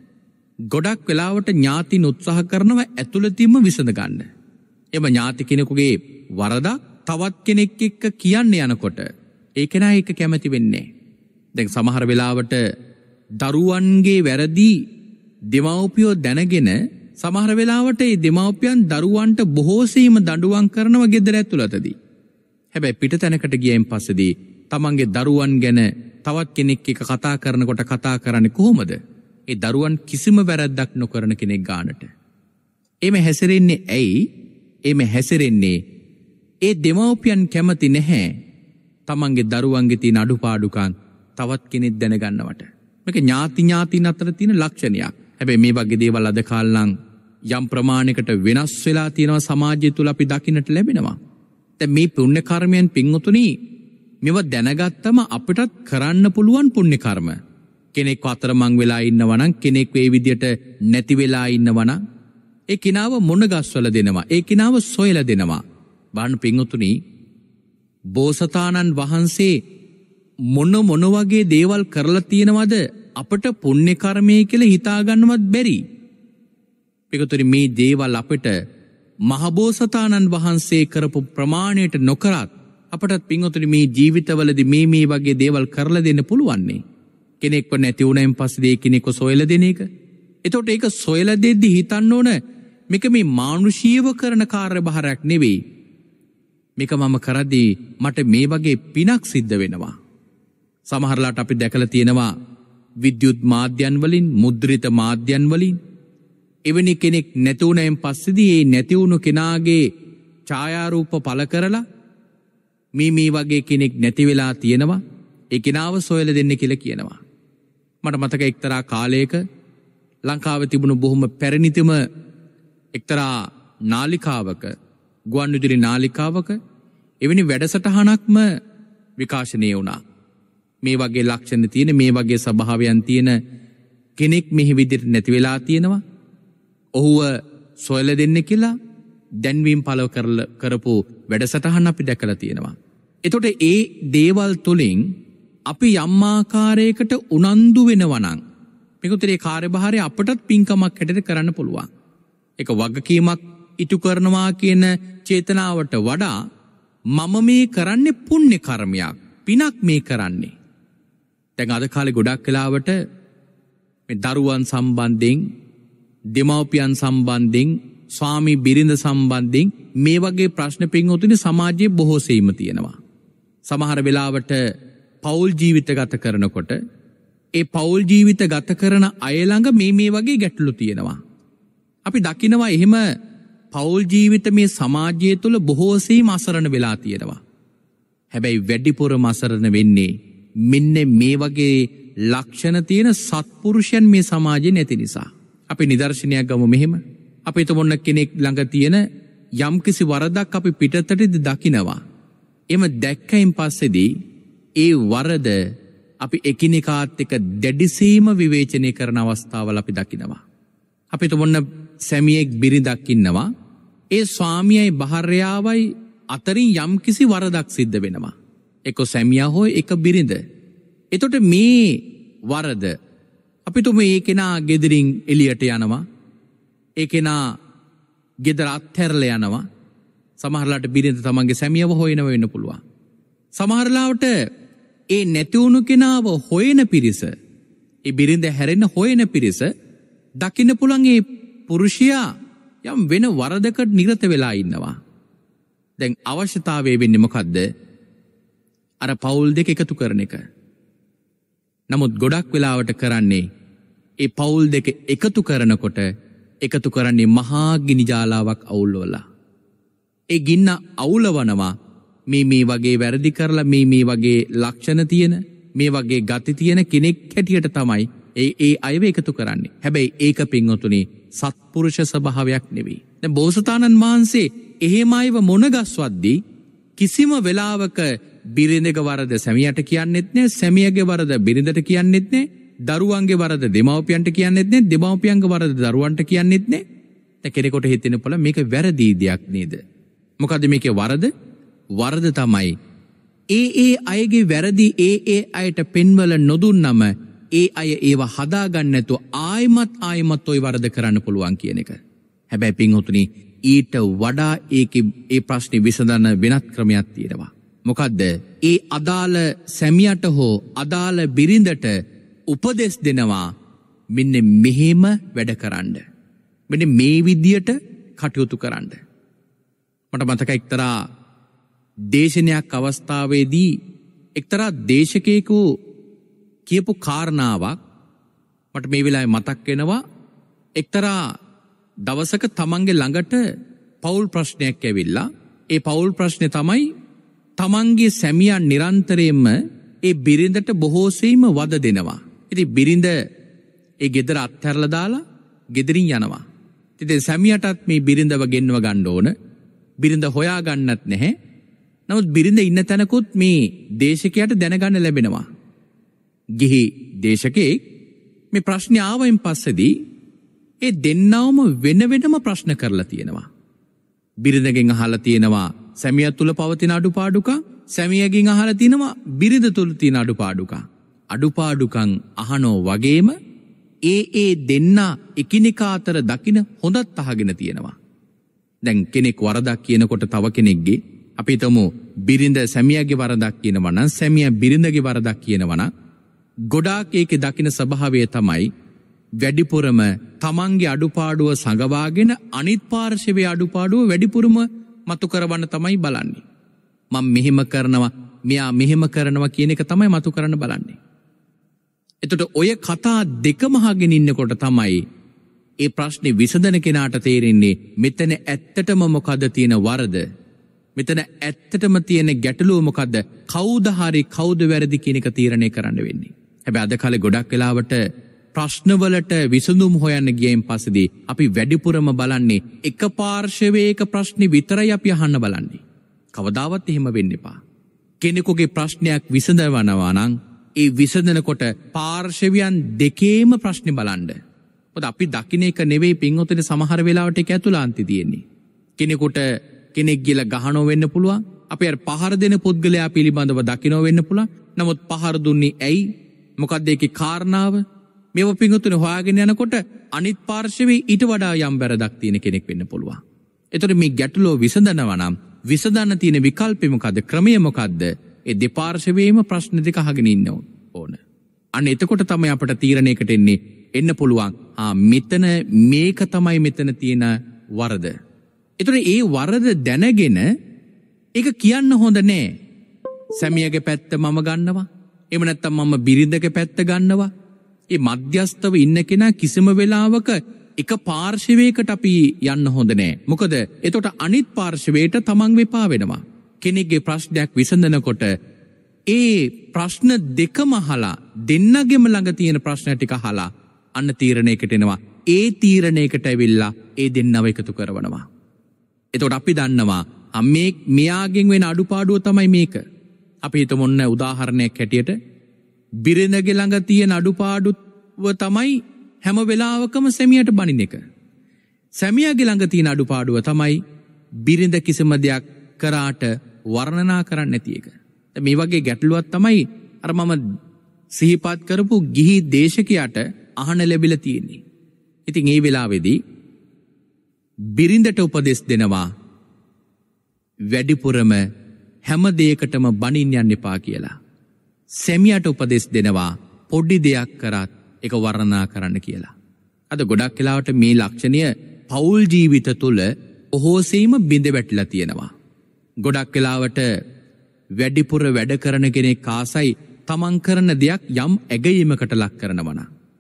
ගොඩක් වෙලාවට ඥාතින් උත්සාහ කරනවා ඇතුළතින්ම විසඳ ගන්න. එම ඥාති කෙනෙකුගේ වරදක් තවත් කෙනෙක් එක්ක කියන්න යනකොට ඒ කෙනා ඒක කැමති වෙන්නේ නැහැ. දැන් සමහර වෙලාවට දරුවන්ගේ වැරදි දෙමව්පියෝ දැනගෙන සමහර වෙලාවට ඒ දෙමව්පියන් දරුවන්ට බොහෝසෙයිම දඬුවම් කරනවා ගෙදර ඇතුළතදී. හැබැයි පිටතැනකට ගියයින් පස්සේදී තමන්ගේ දරුවන් ගැන තවත් කෙනෙක් එක්ක කතා කරනකොට කතා කරන්නේ කොහොමද? ඒ දරුවන් කිසිම වැරද්දක් නොකරන කෙනෙක් ගානට. එimhe හැසිරෙන්නේ ඇයි? එimhe හැසිරෙන්නේ ඒ දෙමව්පියන් කැමති නැහැ තමන්ගේ දරුවන්ගේ තියෙන අඩුපාඩුකම් තවත් කෙනෙක් දැනගන්නවට. මේක ඥාති ඥාතින් අතර තියෙන ලක්ෂණයක්. හැබැයි මේ වගේ දේවල් අද කාලේ යම් ප්‍රමාණයකට වෙනස් වෙලා තියෙනවා සමාජය තුල අපි දකින්නට ලැබෙනවා. දැන් මේ පුණ්‍ය කර්මයන් පින්වතුනි මේව දැනගත්තම අපිටත් කරන්න පුළුවන් පුණ්‍ය කර්ම. කෙනෙක් අතරමං වෙලා ඉන්නවා නම් කෙනෙක් මේ විදියට නැති වෙලා ඉන්නවා නම් ඒ කිනාව මොන ගස්වල දෙනවා. ඒ කිනාව සොයලා දෙනවා. බාහන පින්වතුනි බෝසතාණන් වහන්සේ මොන මොන වගේ දේවල් කරලා තියෙනවද අපට පුණ්‍ය කර්මය කියලා හිතා ගන්නවත් බැරි. පිටුතුනි මේ දේවල් අපිට මහබෝසතාණන් වහන්සේ කරපු ප්‍රමාණයට නොකරත් අපටත් පින්වතුනි මේ ජීවිතවලදී මේ මේ වගේ දේවල් කරලා දෙන්න පුළුවන්නේ. කෙනෙක්ව නැති වුණායින් පස්සේ කෙනෙක්ව සොයලා දෙන එක. එතකොට ඒක සොයලා දෙද්දි හිතන්න ඕන මේක මේ මානුෂීයව කරන කාර්යභාරයක් නෙවෙයි. මේක මම කරද්දී මට මේ වගේ පිනක් සිද්ධ වෙනවා. සමහරලාට අපි දැකලා තියෙනවා විද්‍යුත් මාධ්‍යයන් වලින් මුද්‍රිත මාධ්‍යයන් වලින් එවැනි කෙනෙක් නැති වුණායින් පස්සේදී ඒ නැති වුණු කෙනාගේ ඡායාරූප පළ කරලා මේ මේ වගේ කෙනෙක් නැති වෙලා තියෙනවා ඒ කෙනාව සොයලා දෙන්න කියලා කියනවා. මට මතක එක්තරා කාලයක ලංකාවේ තිබුණු බොහොම පැරණිතම එක්තරා නාලිකාවක ගුවන්විදුලි නාලිකාවක එවැනි වැඩසටහනක්ම විකාශනය වුණා. මේ වගේ ලක්ෂණ තියෙන මේ වගේ ස්වභාවයන් තියෙන කෙනෙක් මෙහි විදිහට නැති වෙලා තියෙනවා. ඔහුව සොයලා දෙන්න කියලා දැන්වීම් පළව කරපු වැඩසටහන අපි දැකලා තියෙනවා. එතකොට ඒ දේවල් තුලින් අපි යම් ආකාරයකට උනන්දු වෙනවා නම් මේකුතරේ කාර්යභාරය අපටත් පින්කමක් හැටියට කරන්න පුළුවන්. ඒක වගකීමක් ඉටු කරනවා කියන චේතනාවට වඩා මම මේ කරන්නේ පුණ්‍ය කර්මයක්, පිනක් මේ කරන්නේ. දැන් අද කාලේ ගොඩක් වෙලාවට මේ දරුවන් සම්බන්ධයෙන්, දෙමව්පියන් සම්බන්ධයෙන්, ස්වාමි බිරිඳ සම්බන්ධයෙන් මේ වගේ ප්‍රශ්න පින්වතුනි සමාජයේ බොහෝ සෙයින්ම තියෙනවා. සමහර වෙලාවට පෞල් ජීවිත ගත කරනකොට ඒ පෞල් ජීවිත ගත කරන අය ළඟ මේ මේ වගේ ගැටලු තියෙනවා. අපි දකිනවා එහෙම පෞල් ජීවිත මේ සමාජය තුළ බොහෝ සෙයින්ම අසරණ වෙලා තියෙනවා. හැබැයි වැඩිපුරම අසරණ වෙන්නේ මෙන්න මේ වගේ ලක්ෂණ තියෙන සත්පුරුෂයන් මේ සමාජයේ නැති නිසා. අපි නිදර්ශනයක් ගමු මෙහෙම. අපි හිතමු කෙනෙක් ළඟ තියෙන යම්කිසි වරදක් අපි පිටතටදී දකිනවා. එම දැක්කයින් පස්සේදී ඒ වරද අපි එකිනෙකාත් එක්ක දැඩිසීම විවේචනය කරන අවස්ථාවල් අපි දකිනවා. අපි හිතමු සැමියෙක් බිරිඳක් ඉන්නවා. ඒ ස්වාමියයි භාර්යාවයි අතරින් යම්කිසි වරදක් සිද්ධ වෙනවා. එක සැමියා හෝ එක බිරිඳ. එතකොට මේ වරද අපි තුමු ඒ කෙනා ගෙදරින් එළියට යනවා. ඒ කෙනා ගෙදර අත්හැරලා යනවා. සමහරලාට බිරිඳ තමන්ගේ සැමියව හොයනව වෙන්න පුළුවන්. සමහරලාවට ඒ නැති වුණු කෙනාව හොයන පිරිස, ඒ බිරිඳ හැරෙන්න හොයන පිරිස දකින්න පුළුවන් ඒ පුරුෂයා යම් වෙන වරදකට නිරත වෙලා ඉන්නවා. දැන් අවශ්‍යතාවය වෙන්නේ මොකද්ද? අර පෞල් දෙක එකතු කරන එක. නමුත් ගොඩක් වෙලාවට කරන්නේ ඒ පෞල් දෙක එකතු කරනකොට එකතු කරන්නේ මහා ගිනි ජාලාවක් අවුල්වලා. ඒ ගින්න අවුලවනවා මේ මේ වගේ වැරදි කරලා මේ මේ වගේ ලක්ෂණ තියෙන, මේ වගේ ගති තියෙන කෙනෙක් හැටියට තමයි ඒ ඒ අයව එකතු කරන්නේ. හැබැයි ඒක පින්වතුනි සත්පුරුෂ ස්වභාවයක් නෙවෙයි. දැන් බෝසතාණන් වහන්සේ එහෙම අයව මොනගස්වද්දී කිසිම වෙලාවක බිරිඳගේ වරද සැමියාට කියන්නෙත් නෑ, සැමියාගේ වරද බිරිඳට කියන්නෙත් නෑ, දරුවන්ගේ වරද දෙමව්පියන්ට කියන්නෙත් නෑ, දෙමව්පියන්ගේ වරද දරුවන්ට කියන්නෙත් නෑ. දැන් කෙනෙකුට හිතෙන්න පුළුවන් මේක වැරදි දෙයක් නේද? මොකද මේකේ වරද? වරද තමයි ඒ ඒ අයගේ වැරදි ඒ ඒ අයට පෙන්වල නොදුන්නම ඒ අය ඒව හදාගන්න නැතුව ආයිමත් ආයිමත් ওই වරද කරන්න පුළුවන් කියන එක. හැබැයි පින්වතුනි ඊට වඩා ඒකේ ඒ ප්‍රශ්නේ විසඳන වෙනත් ක්‍රමයක් තියෙනවා. මොකද්ද? ඒ අදාළ සැමියාට හෝ අදාළ බිරිඳට උපදෙස් දෙනවා මෙන්න මෙහෙම වැඩ කරන්න. මෙන්න මේ විදියට කටයුතු කරන්න. මට මතකයි එක්තරා දේශනයක් අවස්ථාවේදී එක්තරා දේශකයෙකු කියපු කාරණාවක් මට මේ වෙලාවේ මතක් වෙනවා. එක්තරා දවසක තමන්ගේ ළඟට පෞල් ප්‍රශ්නයක් ඇවිල්ලා ඒ පෞල් ප්‍රශ්නේ තමයි තමන්ගේ සැමියා නිරන්තරයෙන්ම ඒ බිරිඳට බොහෝ සෙයින්ම වද දෙනවා. ඉතින් බිරිඳ ඒ ගෙදර අත්හැරලා දාලා ගෙදරින් යනවා. ඉතින් සැමියාටත් මේ බිරිඳව ගෙන්නව ගන්න ඕන. බිරිඳ හොයා ගන්නත් නැහැ. නමුත් බිරිඳ ඉන්න තැනකුත් මේ දේශකයාට දැනගන්න ලැබෙනවා. ගිහි දේශකෙක් මේ ප්‍රශ්නේ ආවයින් පස්සේදී ඒ දෙන්නවම වෙන වෙනම ප්‍රශ්න කරලා තියෙනවා. බිරිඳගෙන් අහලා තියෙනවා සැමියා තුල පවතින අඩුපාඩුකම්, සැමියාගෙන් අහලා තියෙනවා බිරිඳ තුල තියෙන අඩුපාඩුකම්. අඩුපාඩුකම් අහනෝ වගේම ඒ ඒ දෙන්න එකිනෙකා අතර දකින හොඳත් අහගෙන තියෙනවා. දැන් කෙනෙක් වරදක් කියනකොට තව කෙනෙක්ගේ අපි හිතමු බිරිඳ සැමියාගේ වරදක් කියනවා නම්, සැමියා බිරිඳගේ වරදක් කියනවා නම් ගොඩාක් ඒකේ දකින ස්වභාවය තමයි වැඩිපුරම තමන්ගේ අඩුපාඩුව සංගවාගෙන අනිත් පාර්ශවයේ අඩුපාඩුව වැඩිපුරම මතු කරවන්න තමයි බලන්නේ. මම මෙහෙම කරනවා, මෙයා මෙහෙම කරනවා කියන එක තමයි මතු කරන්න බලන්නේ. එතකොට ඔය කතා දෙකම අහගෙන ඉන්නකොට තමයි ඒ ප්‍රශ්නේ විසඳන කෙනාට තේරෙන්නේ මෙතන ඇත්තටම මොකද්ද තියෙන වරද? මෙතන ඇත්තටම තියෙන ගැටලුව මොකද්ද? කවුද හරි කවුද වැරදි කියන එක තීරණය කරන්න වෙන්නේ. හැබැයි අද කාලේ ගොඩක් වෙලාවට ප්‍රශ්නවලට විසඳුම් හොයන්න ගියයින් පස්සේදී අපි වැඩිපුරම බලන්නේ එක පාර්ශවයක ප්‍රශ්නේ විතරයි අපි අහන්න බලන්නේ. කවදාවත් එහෙම වෙන්න එපා. කෙනෙකුගේ ප්‍රශ්නයක් විසඳවනවා නම් ඒ විසඳනකොට පාර්ශවයන් දෙකේම ප්‍රශ්නේ බලන්න. මොකද අපි දකින්න එක නෙවෙයි පින්වතුනි සමහර වෙලාවට ඒක ඇතුළාන්තය තියෙන්නේ. කෙනෙකුට කෙනෙක් ගිල ගහනව වෙන්න පුළුවන්. අපි අර පහර දෙන පුද්ගලයා පිළිබඳව දකින්නව වෙන්න පුළුවන්. නමුත් පහර දුන්නේ ඇයි? මොකක්ද ඒකේ කාරණාව? මේව පිංගුතුනේ හොයාගෙන යනකොට අනිත් පාර්ශවයේ ඊට වඩා යම් වැරදක් තියෙන කෙනෙක් වෙන්න පුළුවන්. ඒතර මේ ගැටලුව විසඳනවා නම් විසඳන්න තියෙන විකල්පෙ මොකද්ද? ක්‍රමය මොකද්ද? ඒ දෙපාර්ශවයේම ප්‍රශ්න දෙක අහගෙන ඉන්න ඕන. අන්න එතකොට තමයි අපට තීරණයකට එන්නේ එන්න පුළුවන්. ආ මෙතන මේක තමයි මෙතන තියෙන වරද. ඒතර ඒ වරද දැනගෙන ඒක කියන්න හොඳ නෑ. සැමියාගේ පැත්ත මම ගන්නවා. එහෙම නැත්නම් මම බිරිඳගේ පැත්ත ගන්නවා. ඒ මධ්‍යස්තව ඉන්න කෙනා කිසිම වෙලාවක එක පාර්ශවයකට අපි යන්න හොඳ නෑ. මොකද එතකොට අනිත් පාර්ශවයට තමන් වෙපා වෙනවා. කෙනෙක්ගේ ප්‍රශ්නයක් විසඳනකොට ඒ ප්‍රශ්න දෙකම අහලා දෙන්නගෙම ළඟ තියෙන ප්‍රශ්න ටික අහලා අන්න තීරණයකට එනවා. ඒ තීරණයකට ඇවිල්ලා ඒ දෙන්නව එකතු කරවනවා. එතකොට අපි දන්නවා මේ මෙයාගෙන් වෙන අඩුපාඩුව තමයි මේක. අපි හිතමු ඔන්න උදාහරණයක් හැටියට බිරිඳගේ ළඟ තියෙන අඩුපාඩුව තමයි හැම වෙලාවකම සැමියාට බනින එක. සැමියාගේ ළඟ තියෙන අඩුපාඩුව තමයි බිරිඳ කිසිම දෙයක් කරාට වර්ණනා කරන්න නැති එක. මේ වගේ ගැටලුවක් තමයි අර මම සිහිපත් කරපු ගිහි දේශකයාට අහන්න ලැබිලා තියෙන්නේ. ඉතින් ඒ වෙලාවේදී බිරිඳට උපදෙස් දෙනවා වැඩිපුරම හැම දෙයකටම බනින්න යන්න එපා කියලා. සැමියාට උපදෙස් දෙනවා පොඩි දෙයක් කරත් ඒක වර්ණනා කරන්න කියලා. අද ගොඩක් වෙලාවට මේ ලක්ෂණය පෞල් ජීවිත තුළ ඔහොසේම බිඳ වැටිලා තියෙනවා. ගොඩක් වෙලාවට වැඩිපුර වැඩ කරන කෙනෙක් ආසයි තමන් කරන දෙයක් යම් ඇගයීමකට ලක් කරනවා.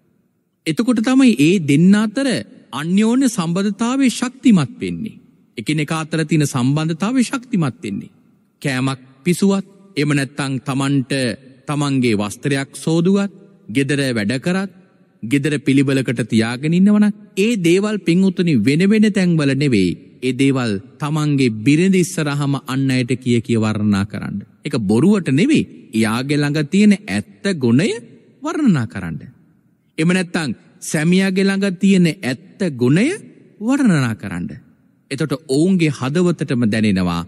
එතකොට තමයි ඒ දෙන්න අතර අන්‍යෝන්‍ය සම්බන්ධතාවයේ ශක්තිමත් වෙන්නේ. එකිනෙකා අතර තියෙන සම්බන්ධතාවයේ ශක්තිමත් වෙන්නේ. කෑමක් පිසුවත්, එහෙම නැත්නම් තමන්ට තමන්ගේ වස්ත්‍රයක් සෝදුවත්, ගෙදර වැඩ කරත්, ගෙදර පිළිවෙලකට තියාගෙන ඉන්නවනම් ඒ දේවල් පින්උතුනි වෙන වෙන තැන්වල නෙවෙයි. ඒ දේවල් තමන්ගේ බිරිඳ ඉස්සරහම අන් අයට කිය කිය වර්ණනා කරන්න. ඒක බොරුවට නෙවෙයි. එයාගේ ළඟ තියෙන ඇත්ත ගුණය වර්ණනා කරන්න. එහෙම නැත්නම් සැමියාගේ ළඟ තියෙන ඇත්ත ගුණය වර්ණනා කරන්න. එතකොට ඔවුන්ගේ හදවතටම දැනෙනවා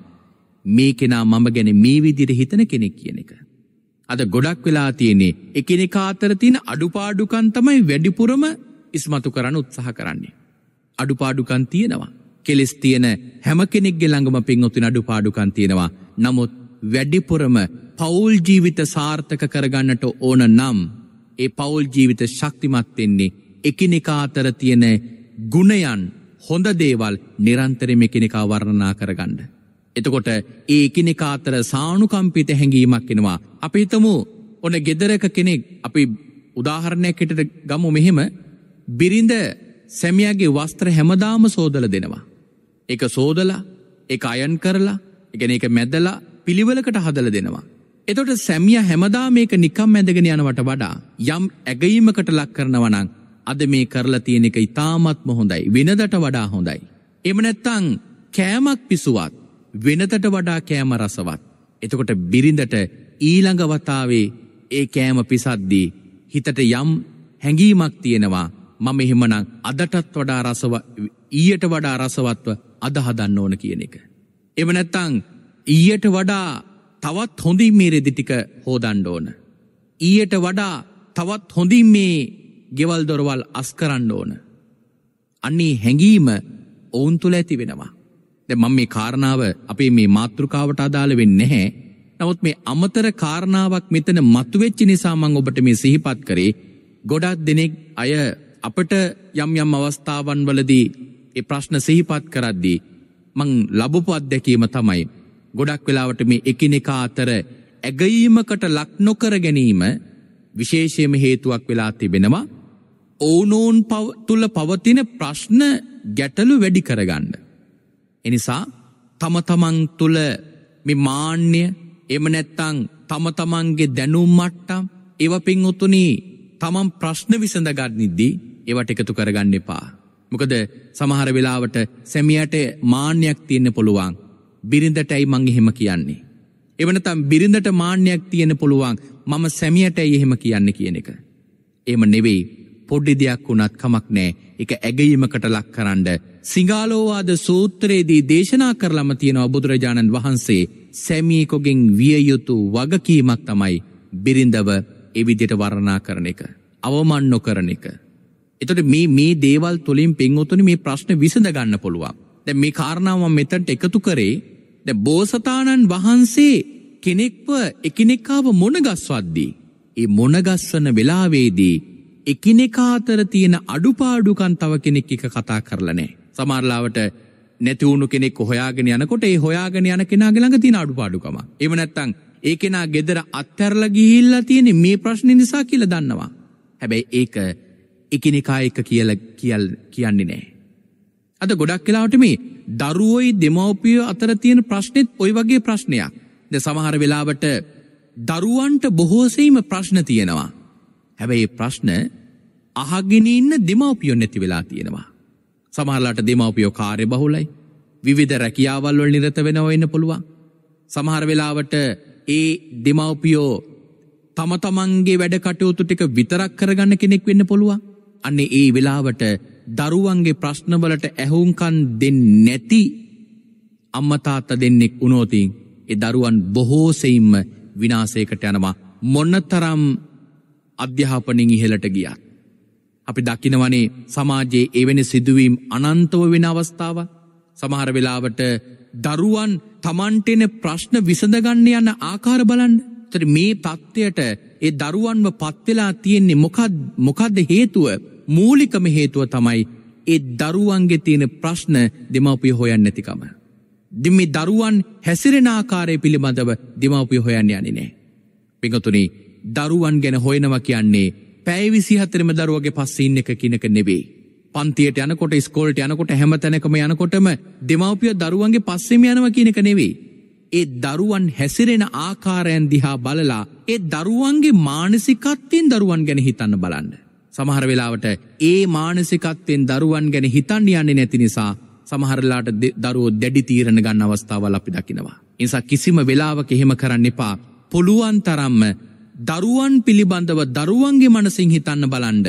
මේ කෙනා මම ගැන මේ විදිහට හිතන කෙනෙක් කියන එක. අද ගොඩක් වෙලා තියෙන්නේ එකිනෙකා අතර තියෙන අඩුපාඩුකම් තමයි වැඩිපුරම ඉස්මතු කරන්න උත්සාහ කරන්නේ. අඩුපාඩුකම් තියෙනවා. කෙලස් තියෙන හැම කෙනෙක්ගේ ළඟම පින්වතුනි අඩුපාඩුකම් තියෙනවා. නමුත් වැඩිපුරම පෞල් ජීවිත සාර්ථක කරගන්නට ඕන නම් ඒ පෞල් ජීවිත ශක්තිමත් වෙන්නේ එකිනෙකා අතර තියෙන ගුණයන් හොඳ දේවල් නිරන්තරයෙන් එකිනෙකා වර්ණනා කරගන්න. එතකොට ඒ එකිනෙකා අතර සානුකම්පිත හැඟීමක් එනවා. අපි හිතමු ඔන්න ගෙදරක කෙනෙක් අපි උදාහරණයක් හිතට ගමු මෙහෙම බිරිඳ සැමියාගේ වස්ත්‍ර හැමදාම සෝදලා දෙනවා. ඒක සෝදලා, ඒක අයන් කරලා, ඒ කියන්නේ ඒක මැදලා පිළිවෙලකට හදලා දෙනවා. එතකොට සැමියා හැමදාම මේක නිකම් මැදගෙන යනවට වඩා යම් ඇගීමකට ලක් කරනවා නම් අද මේ කරලා තියෙන එක ඉතාමත්ම හොඳයි. වෙනදට වඩා හොඳයි. එහෙම නැත්නම් කෑමක් පිසුවත් වෙනදට වඩා කෑම රසවත්. එතකොට බිරිඳට ඊළඟ වතාවේ ඒ කෑම පිසද්දී හිතට යම් හැඟීමක් තියෙනවා මම එහෙමනම් අදටත් වඩා රසව ඊයට වඩා රසවත්ව අද හදන්න ඕන කියන එක. එහෙම නැත්නම් ඊයට වඩා තවත් හොඳින් මේ රෙදි ටික හොදන්න ඕන. ඊයට වඩා තවත් හොඳින් මේ ගෙවල් දොරවල් අස් කරන්න ඕන. අන්නේ හැඟීම ඔවුන් තුල ඇති වෙනවා. දැන් මම මේ කාරණාව අපේ මේ මාතෘකාවට අදාළ වෙන්නේ නැහැ. නමුත් මේ අමතර කාරණාවක් මෙතන මතුවෙච්ච නිසා මම ඔබට මේ සිහිපත් කරේ. ගොඩක් දෙනෙක් අය අපට යම් යම් අවස්ථාවන් වලදී ඒ ප්‍රශ්න සිහිපත් කරද්දී මං ලැබපු අත්දැකීම තමයි ගොඩක් වෙලාවට මේ එකිනෙකා අතර ඇගීමකට ලක් නොකර ගැනීම විශේෂයෙන්ම හේතුවක් වෙලා තිබෙනවා. ඕනෝන් තුල පවතින ප්‍රශ්න ගැටලු වැඩි කරගන්න. එනිසා තම තමන් තුල මේ මාන්නය එහෙම නැත්නම් තම තමන්ගේ දැනුම් මට්ටම් ඒව පින්උතුනි තමන් ප්‍රශ්න විසඳ ගන්නිද්දී ඒවට එකතු කරගන්න එපා. මොකද සමහර වෙලාවට සැමියාට මාන්නයක් තියෙන්න පුළුවන්. බිරිඳටයි මං එහෙම කියන්නේ. එව නැත්නම් බිරිඳට මාන්නයක් තියෙන්න පුළුවන්. මම සැමියාටයි එහෙම කියන්නේ කියන එක. එහෙම නෙවෙයි. පොඩි දෙයක් වුණත් කමක් නැහැ. ඒක ඇගීමකට ලක් කරන්න සිඟාලෝවාද සූත්‍රයේදී දේශනා කරලම තියෙනවා බුදුරජාණන් වහන්සේ සැමියෙකුගෙන් විය යුතු වගකීමක් තමයි බිරිඳව ඒ විදිහට වර්ණනා කරන එක, අවමන් නොකරන එක. එතකොට මේ මේ දේවල් තුලින් පින්වතුනි මේ ප්‍රශ්න විසඳ ගන්න පුළුවන්. දැන් මේ කාරණාව මම මෙතනට එකතු කරේ දැන් බෝසතාණන් වහන්සේ කෙනෙක්ව එකිනෙකාව මොනගස්වද්දී ඒ මොනගස්වන වෙලාවේදී එකිනෙකා අතර තියෙන අඩුපාඩුකම් තව කෙනෙක් එක කතා කරලා නැහැ. සමහරලාවට නැති වුණු කෙනෙක් හොයාගෙන යනකොට ඒ හොයාගෙන යන කෙනාගේ ළඟ තියෙන අඩුපාඩුකම. එහෙම නැත්නම් ඒ කෙනා ගෙදර අත්හැරලා ගිහිල්ලා තියෙන මේ ප්‍රශ්නේ නිසා කියලා දන්නවා. හැබැයි ඒක එකිනෙකා එක කියලා කියන්නේ නැහැ. අද ගොඩක් වෙලාවට මේ දරුවෝයි දෙමව්පියෝ අතර තියෙන ප්‍රශ්නෙත් ওই වගේ ප්‍රශ්නයක්. දැන් සමහර වෙලාවට දරුවන්ට බොහෝ සෙයින්ම ප්‍රශ්න තියෙනවා. හැබැයි ප්‍රශ්න අහගෙන ඉන්න දෙමව්පියෝ නැති වෙලා තියෙනවා. සමහරලාට දෙමව්පියෝ කාර්යබහුලයි. විවිධ රැකියාවල් වල නිරත වෙනව වෙන්න පුළුවන්. සමහර වෙලාවට ඒ දෙමව්පියෝ තම තමන්ගේ වැඩ කටයුතු ටික විතරක් කරගන්න කෙනෙක් වෙන්න පුළුවන්. අන්නේ ඒ වෙලාවට දරුවන්ගේ ප්‍රශ්නවලට ඇහුම්කන් දෙන්නේ නැති අම්මා තාත්තා දෙන්නෙක් වුණොත් ඒ දරුවන් බොහෝ සෙයින්ම විනාශයකට යනවා. මොනතරම් අධ්‍යාපනයෙන් ඉහළට ගියත් අපි දකිනවනේ සමාජයේ එවැනි සිදුවීම් අනන්තව වෙන අවස්ථාවක්. සමහර වෙලාවට දරුවන් Tamanට එන ප්‍රශ්න විසඳගන්න යන ආකාර බලන්න. ඒතර මේ தත්ත්වයට ඒ දරුවන්ව පත් වෙලා තියෙන්නේ මොකද මොකද්ද හේතුව? මූලිකම හේතුව තමයි ඒ දරුවන්ගේ තියෙන ප්‍රශ්න දෙමව්පිය හොයන්නේ නැතිකම. මේ දරුවන් හැසිරෙන ආකාරය පිළිබඳව දෙමව්පිය හොයන්නේ යන්නේ නැහැ. පිටුතුනි දරුවන් ගැන හොයනවා කියන්නේ පැය විසිහතරම දරුවගේ පස්සේ ඉන්න එක කිනක නෙවෙයි. පන්තියට යනකොට ඉස්කෝලේට යනකොට හැම තැනකම යනකොටම දෙමව්පිය දරුවන්ගේ පස්සෙම යනවා කියන එක නෙවෙයි. ඒ දරුවන් හැසිරෙන ආකාරයන් දිහා බලලා ඒ දරුවන්ගේ මානසිකත්වයෙන් දරුවන් ගැන හිතන්න බලන්න. සමහර වෙලාවට ඒ මානසිකත්වයෙන් දරුවන් ගැන හිතන්න යන්නේ නැති නිසා සමහරලාට දරුවෝ දැඩි තීරණ ගන්න අවස්ථාවල් අපි දකිනවා. ඒ නිසා කිසිම වෙලාවක එහෙම කරන්න එපා. පුළුවන් තරම්ම දරුවන් පිළිබඳව දරුවන්ගේ මනසින් හිතන්න බලන්න.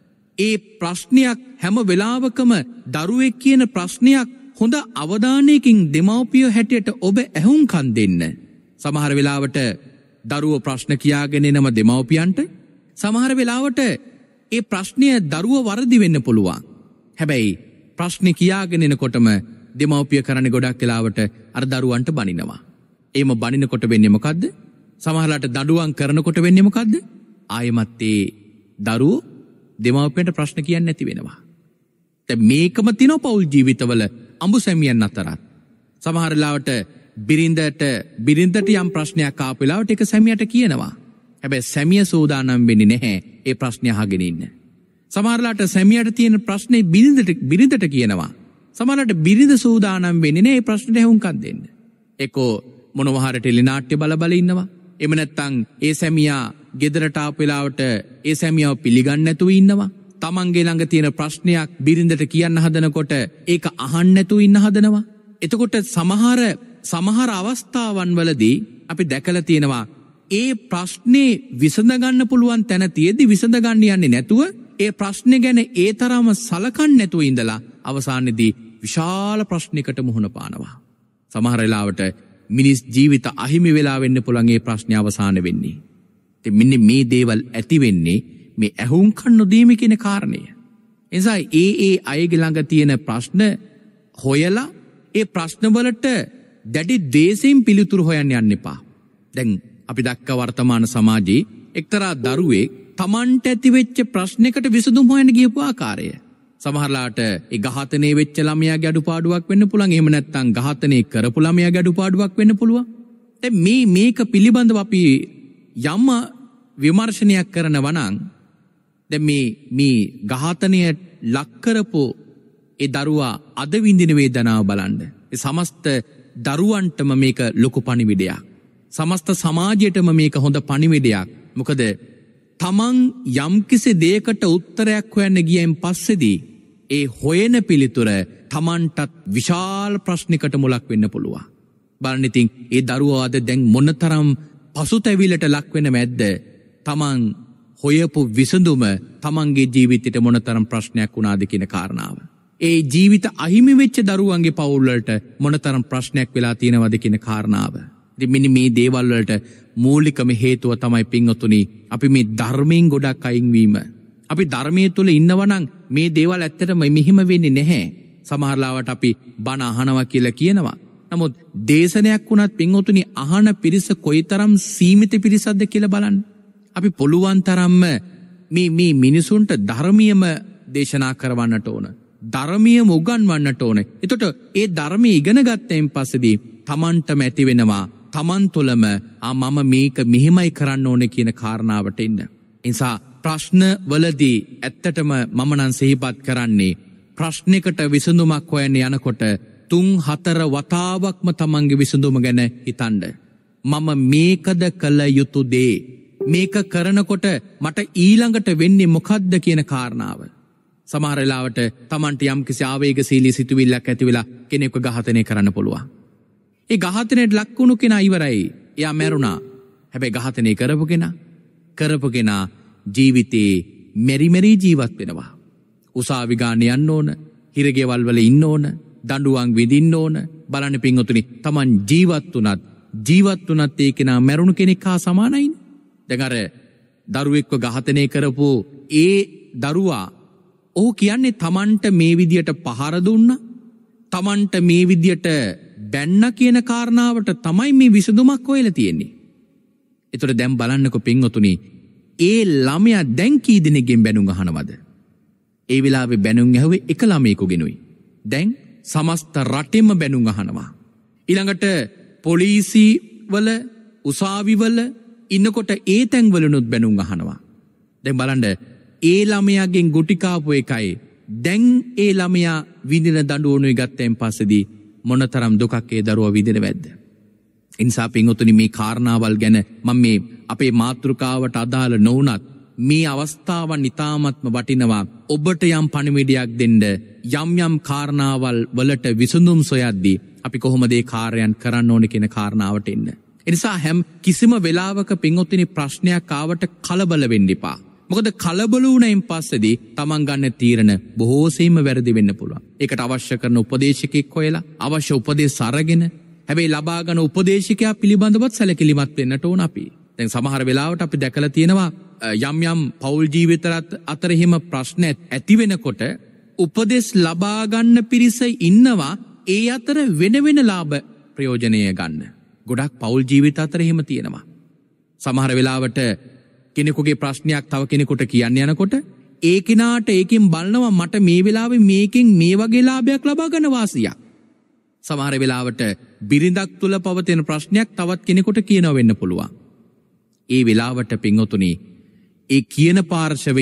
ඒ ප්‍රශ්නයක් හැම වෙලාවකම දරුවෙක් කියන ප්‍රශ්නයක් හොඳ අවධානයකින් දෙමව්පියෝ හැටියට ඔබ ඇහුම්කන් දෙන්න. සමහර වෙලාවට දරුවෝ ප්‍රශ්න කියාගෙන එනම දෙමව්පියන්ට සමහර වෙලාවට ඒ ප්‍රශ්නය දරුව වරදි වෙන්න පුළුවන්. හැබැයි ප්‍රශ්නේ කියාගෙන එනකොටම දෙමව්පිය කරන්නේ ගොඩක් වෙලාවට අර දරුවන්ට බනිනවා. එහෙම බනිනකොට වෙන්නේ මොකද්ද? සමහරලාට දඩුවම් කරනකොට වෙන්නේ මොකද්ද? ආයෙමත් ඒ දරුවෝ දෙමව්පියන්ට ප්‍රශ්න කියන්නේ නැති වෙනවා. දැන් මේකම තිනෝ පෞල් ජීවිතවල අඹු සැමියන් අතරත්. සමහර වෙලාවට බිරිඳට බිරිඳට යම් ප්‍රශ්නයක් ආපු වෙලාවට ඒක සැමියාට කියනවා. හැබැයි සැමියා සෝදානම් වෙන්නේ නැහැ ඒ ප්‍රශ්නේ අහගෙන ඉන්න. සමහරලාට සැමියාට තියෙන ප්‍රශ්නේ බිරිඳට බිරිඳට කියනවා. සමහරලාට බිරිඳ සෝදානම් වෙන්නේ නැහැ ඒ ප්‍රශ්නට හුම්කම් දෙන්න. ඒකෝ මොනවා හරි ටෙලිනාට්‍ය බල බල ඉන්නවා. එහෙම නැත්නම් ඒ සැමියා ගෙදරට ආපු වෙලාවට ඒ සැමියාව පිළිගන්නේ නැතුව ඉන්නවා. තමන්ගේ ළඟ තියෙන ප්‍රශ්නයක් බිරිඳට කියන්න හදනකොට ඒක අහන්න නැතුව ඉන්න හදනවා. එතකොට සමහර සමහර අවස්ථාවන් වලදී අපි දැකලා තියෙනවා ඒ ප්‍රශ්නේ විසඳ ගන්න පුළුවන් තැන තියෙද්දි විසඳ ගන්න යන්නේ නැතුව ඒ ප්‍රශ්නේ ගැන ඒ තරම සලකන්නේ නැතුව ඉඳලා අවසානයේදී විශාල ප්‍රශ්නයකට මුහුණ පානවා. සමහර වෙලාවට මිනිස් ජීවිත අහිමි වෙලා වෙන්න පුළුවන් ඒ ප්‍රශ්නේ අවසාන වෙන්නේ. ඉතින් මෙන්න මේ දේවල් ඇති වෙන්නේ මේ ඇහුම්කන් නොදීම කියන කාරණය. එනිසා ඒ ඒ අයගේ ළඟ තියෙන ප්‍රශ්න හොයලා ඒ ප්‍රශ්න වලට දැඩි දේශයෙන් පිළිතුරු හොයන්න යන්න එපා. දැන් අපි දැක්ක වර්තමාන සමාජයේ එක්තරා දරුවෙක් Tamanට ඇති වෙච්ච ප්‍රශ්නයකට විසඳුම් හොයන්න ගියපු ආකාරය. සමහරලාට ඒ ඝාතනයේ වෙච්ච ළමයාගේ අඩුපාඩුවක් වෙන්න පුළුවන්. එහෙම නැත්නම් ඝාතනයේ කරපු ළමයාගේ අඩුපාඩුවක් වෙන්න පුළුවන්. දැන් මේ මේක පිළිබඳව අපි යම් විමර්ශනයක් කරනවා නම් දැන් මේ මේ ඝාතනය ලක් කරපු ඒ දරුවා අද විඳින වේදනාව බලන්න. ඒ සමස්ත දරුවන්ටම මේක ලොකු පණිවිඩයක්. සමස්ත සමාජයටම මේක හොඳ පණිවිඩයක්. මොකද තමන් යම්කිසි දෙයකට උත්තරයක් හොයන්න ගියෙන් පස්සේදී ඒ හොයන පිළිතුර තමන්ටත් විශාල ප්‍රශ්නයකට මුලක් වෙන්න පුළුවන්. බලන්න ඉතින් ඒ දරුවා අද දැන් මොනතරම් පසුතැවිල්ලට ලක් වෙන මැද්ද තමන් හොයපු විසඳුම තමන්ගේ ජීවිතයට මොනතරම් ප්‍රශ්නයක් වුණාද කියන කාරණාව. ඒ ජීවිත අහිමි වෙච්ච දරුවන්ගේ පවුල් වලට මොනතරම් ප්‍රශ්නයක් වෙලා තියෙනවද කියන කාරණාව. ඉතින් මෙන්න මේ දේවල් වලට මූලිකම හේතුව තමයි පින්වතුනි අපි මේ ධර්මයෙන් ගොඩක් අයින් වීම. අපි ධර්මයේ තුල ඉන්නවා නම් මේ දේවල් ඇත්තටම මෙහිම වෙන්නේ නැහැ. සමහර ලාවට අපි බණ අහනවා කියලා කියනවා. නමුත් දේශනයක් වුණත් පින්වතුනි අහන පිරිස කොයිතරම් සීමිත පිරිසක්ද කියලා බලන්න. අපි පුළුවන් තරම්ම මේ මේ මිනිසුන්ට ධර්මියම දේශනා කරවන්නට ඕන. ධර්මියම උගන්වන්නට ඕන. එතකොට ඒ ධර්මයේ ඉගෙන ගත්තයින් පස්සේදී Tamanටම ඇති වෙනවා Taman තුළම ආ මම මේක මෙහෙමයි කරන්න ඕනේ කියන කාරණාවට එන්න. ඒ නිසා ප්‍රශ්න වලදී ඇත්තටම මම නම් සිහිපත් කරන්නේ ප්‍රශ්නයකට විසඳුමක් හොයන්න යනකොට තුන් හතර වතාවක්ම තමන්ගේ විසඳුම ගැන හිතන්න. මම මේකද කළ යුතු දේ. මේක කරනකොට මට ඊළඟට වෙන්නේ මොකද්ද කියන කාරණාව. සමහර වෙලාවට තමන්ට යම්කිසි ආවේගශීලී සිතුවිල්ලක් ඇති වෙලා කෙනෙක්ව ඝාතනය කරන්න පුළුවන්. ඒ ඝාතනයට ලක් වුණු කෙනා ඉවරයි. එයා මැරුණා. හැබැයි ඝාතනය කරපු කෙනා කරපු කෙනා ජීවිතේ මෙරි මෙරි ජීවත් වෙනවා. උසාවි ගාන යන්න ඕන, හිරගෙවල් වල ඉන්න ඕන, දඬුවම් විඳින්න ඕන. බලන්න පින්වතුනි, Taman ජීවත් වුණත් ජීවත් වුණත් ඒ කෙනා මැරුණු කෙනෙක් හා සමානයිනේ. දැන් අර දරුවෙක්ව ඝාතනය කරපු ඒ දරුවා ඔහු කියන්නේ Tamanට මේ විදියට පහර දුන්නා, Tamanට මේ විදියට බැන්න කියන කාරණාවට තමයි මේ විසඳුමක් හොයලා තියෙන්නේ. ඒතර දැන් බලන්නකො පින්වතුනි, ඒ ළමයා දැන් කී දෙනෙක්ගෙන් බැනුම් අහනවද? ඒ වෙලාවේ බැනුම් ඇහුවේ එක ළමයෙකුගෙනුයි. දැන් සමස්ත රටෙම බැනුම් අහනවා. ඊළඟට පොලිසි වල උසාවි වල ඉන්නකොට ඒ තැන් වලනුත් බැනුම් අහනවා. දැන් බලන්න ඒ ළමයාගෙන් ගුටි කාපු එකයි දැන් ඒ ළමයා විඳින දඬුවමයි ගත්තෙන් පස්සේදී මොනතරම් දුකක් ඒ දරුවා විඳින වැද්ද. ඉන්සා පින්වතුනි, මේ කාරණාවල් ගැන මම මේ අපේ මාතෘකාවට අදාළ නොවුනත් මේ අවස්ථාවන් ඉතාමත්ම වටිනවා. ඔබට යම් පණිවිඩයක් දෙන්න යම් යම් කාරණාවල් වලට විසඳුම් සොයද්දී අපි කොහොමද ඒ කාර්යයන් කරන්න ඕනේ කියන කාරණාවට එන්න. ඒ නිසා හැම කිසිම වෙලාවක පින්වත්නි ප්‍රශ්නයක් ආවට කලබල වෙන්න එපා. මොකද කලබල වුණයින් පස්සේදී Taman ගන්න තීරණ බොහෝසෙයින්ම වැරදි වෙන්න පුළුවන්. ඒකට අවශ්‍ය කරන උපදේශකෙක් හොයලා අවශ්‍ය උපදේශ අරගෙන හැබැයි ලබා ගන්න උපදේශකයා පිළිබඳවත් සැලකිලිමත් වෙන්නට ඕන අපි. දැන් සමහර වෙලාවට අපි දැකලා තියෙනවා යම් යම් පෞල් ජීවිතات අතර හිම ප්‍රශ්න ඇති වෙනකොට උපදෙස් ලබා ගන්න පිරිස ඉන්නවා ඒ අතර වෙන වෙන ලාභ ප්‍රයෝජනය ගන්න. ගොඩක් පෞල් ජීවිත අතර හිම තියෙනවා. සමහර වෙලාවට කෙනෙකුගේ ප්‍රශ්නයක් තව කෙනෙකුට කියන්න යනකොට ඒ කෙනාට ඒකෙන් බලනවා මට මේ වෙලාවේ මේකෙන් මේ වගේ ලාභයක් ලබා ගන්න වාසියක්. සමහර වෙලාවට බිරිඳක් තුල පවතින ප්‍රශ්නයක් තවත් කෙනෙකුට කියනවා වෙන්න පුළුවන්. ඒ වෙලාවට පින්වතුනි, ඒ කියන පාර්ශවය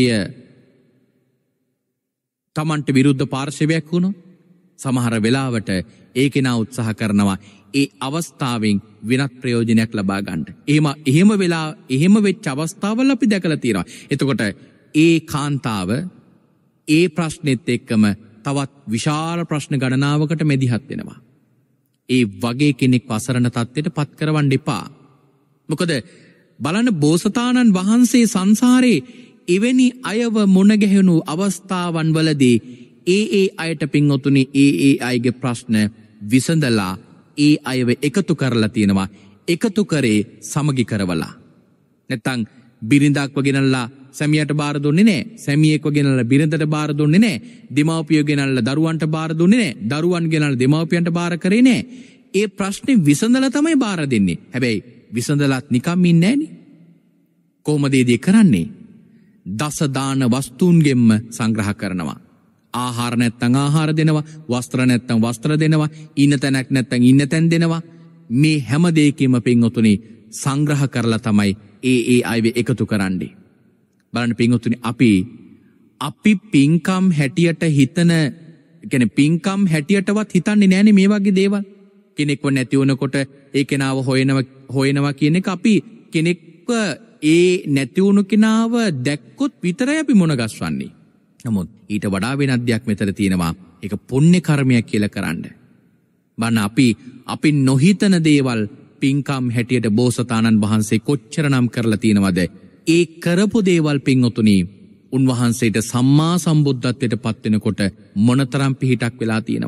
Tamanට විරුද්ධ පාර්ශවයක් වුණොත් සමහර වෙලාවට ඒ කෙනා උත්සාහ කරනවා ඒ අවස්ථාවෙන් වෙනත් ප්‍රයෝජනයක් ලබා ගන්න. එහෙම එහෙම වෙලා එහෙම වෙච්ච අවස්ථාවල් අපි දැකලා තියෙනවා. එතකොට ඒ කාන්තාව ඒ ප්‍රශ්නෙත් එක්කම තවත් විශාල ප්‍රශ්න ගණනාවකට මැදිහත් වෙනවා. ඒ වගේ කෙනෙක් අසරණ තත්ත්වයට පත් කරවන්න එපා. මොකද බලන්න බෝසතාණන් වහන්සේ සංසාරේ එවැනි අයව මුණ ගැහෙනු අවස්ථාවන් වලදී ඒ ඒ අයට පින්වතුනි ඒ ඒ අයගේ ප්‍රශ්න විසඳලා ඒ අයව එකතු කරලා තියෙනවා. එකතු කරේ සමගි කරවලා. නැත්තම් බිරිඳක්ව ගෙනල්ලා සැමියාට බාර දුන්නේ නැහැ. සැමියෙක්ව ගෙනල්ලා බිරිඳට බාර දුන්නේ නැහැ. දෙමව්පියෝ ගෙනල්ලා දරුවන්ට බාර දුන්නේ නැහැ. දරුවන් ගෙනල්ලා දෙමව්පියන්ට බාර කරේ නැහැ. ඒ ප්‍රශ්නේ විසඳලා තමයි බාර දෙන්නේ. හැබැයි විසඳලත් නිකම් ඉන්නේ නැහනේ. කොහොමද ඒ කරන්නේ? දස දාන වස්තුන්ගෙන්ම සංග්‍රහ කරනවා. ආහාර නැත්තම් ආහාර දෙනවා, වස්ත්‍ර නැත්තම් වස්ත්‍ර දෙනවා, ඉන්න තැනක් නැත්තම් ඉන්න තැන් දෙනවා. මේ හැම දෙයකම පින්වතුනි සංග්‍රහ කරලා තමයි ඒ ඒ අයව එකතු කරන්නේ. බලන්න පින්වතුනි, අපි අපි පින්කම් හැටියට හිතන, කියන්නේ පින්කම් හැටියටවත් හිතන්නේ නැහනේ මේ වගේ දේවල්. කෙනෙක්ව නැති වුණකොට ඒ කෙනාව හොයනවා හොයනවා කියන එක අපි කෙනෙක්ව ඒ නැති වුණු කෙනාව දැක්කොත් විතරයි අපි මොන ගස්වන්නේ. නමුත් ඊට වඩා වෙනත් දෙයක් මෙතන තියෙනවා. ඒක පුණ්‍ය කර්මයක් කියලා කරන්න. බලන්න අපි අපි නොහිතන දේවල් පින්කම් හැටියට බෝසතාණන් වහන්සේ කොච්චරනම් කරලා තියෙනවද? ඒ කරපු දේවල් පින්වතුනි උන්වහන්සේට සම්මා සම්බුද්ධත්වයට පත් වෙනකොට මොනතරම් පිහිටක් වෙලා තියෙනවද?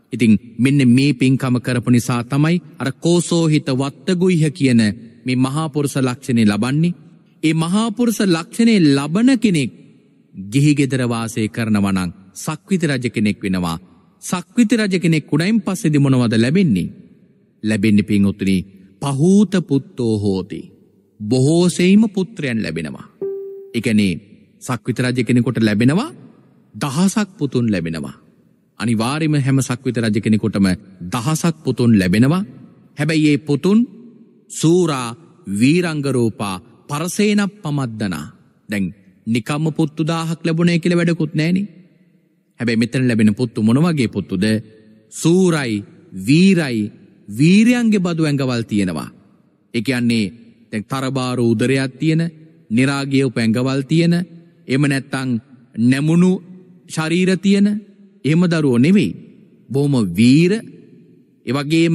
ඉතින් මෙන්න මේ පින්කම කරපු නිසා තමයි අර කෝසෝහිත වත්තගුයිහ කියන මේ මහා පුරුෂ ලක්ෂණේ ලබන්නේ. ඒ මහා පුරුෂ ලක්ෂණේ ලබන කෙනෙක් ගිහි ගෙදර වාසය කරනවා නම් සක්විති රජ කෙනෙක් වෙනවා. සක්විති රජ කෙනෙක් උඩයින් පස්සේදී මොනවද ලැබෙන්නේ? ලැබෙන්නේ පින්වතුනි පහූත පුත්තෝ හෝති. බොහෝ සෙයින්ම පුත්‍රයන් ලැබෙනවා. ඒ කියන්නේ සක්විති රජ කෙනෙකුට ලැබෙනවා දහසක් පුතුන් ලැබෙනවා. අනිවාර්යයෙන්ම හැම සක්විති රජ කෙනෙකුටම දහසක් පුතුන් ලැබෙනවා. හැබැයි මේ පුතුන් සූරා වීරංග රූපා පරසේනප්පමද්දනා. දැන් නිකම්ම පුතු දහයක් ලැබුණේ කියලා වැඩකුත් නැහෙනේ. හැබැයි මෙතන ලැබෙන පුතු මොන වගේ පුතුද? සූරයි වීරයි වීරයන්ගේ බදු ඇඟවල් තියෙනවා. ඒ කියන්නේ දැන් තරබාරු උදරයක් තියෙන, නිරාගිය උප ඇඟවල් තියෙන, එහෙම නැත්නම් නැමුණු ශරීර තියෙන එහෙම දරුවෝ නෙවෙයි. බොහොම වීර, ඒ වගේම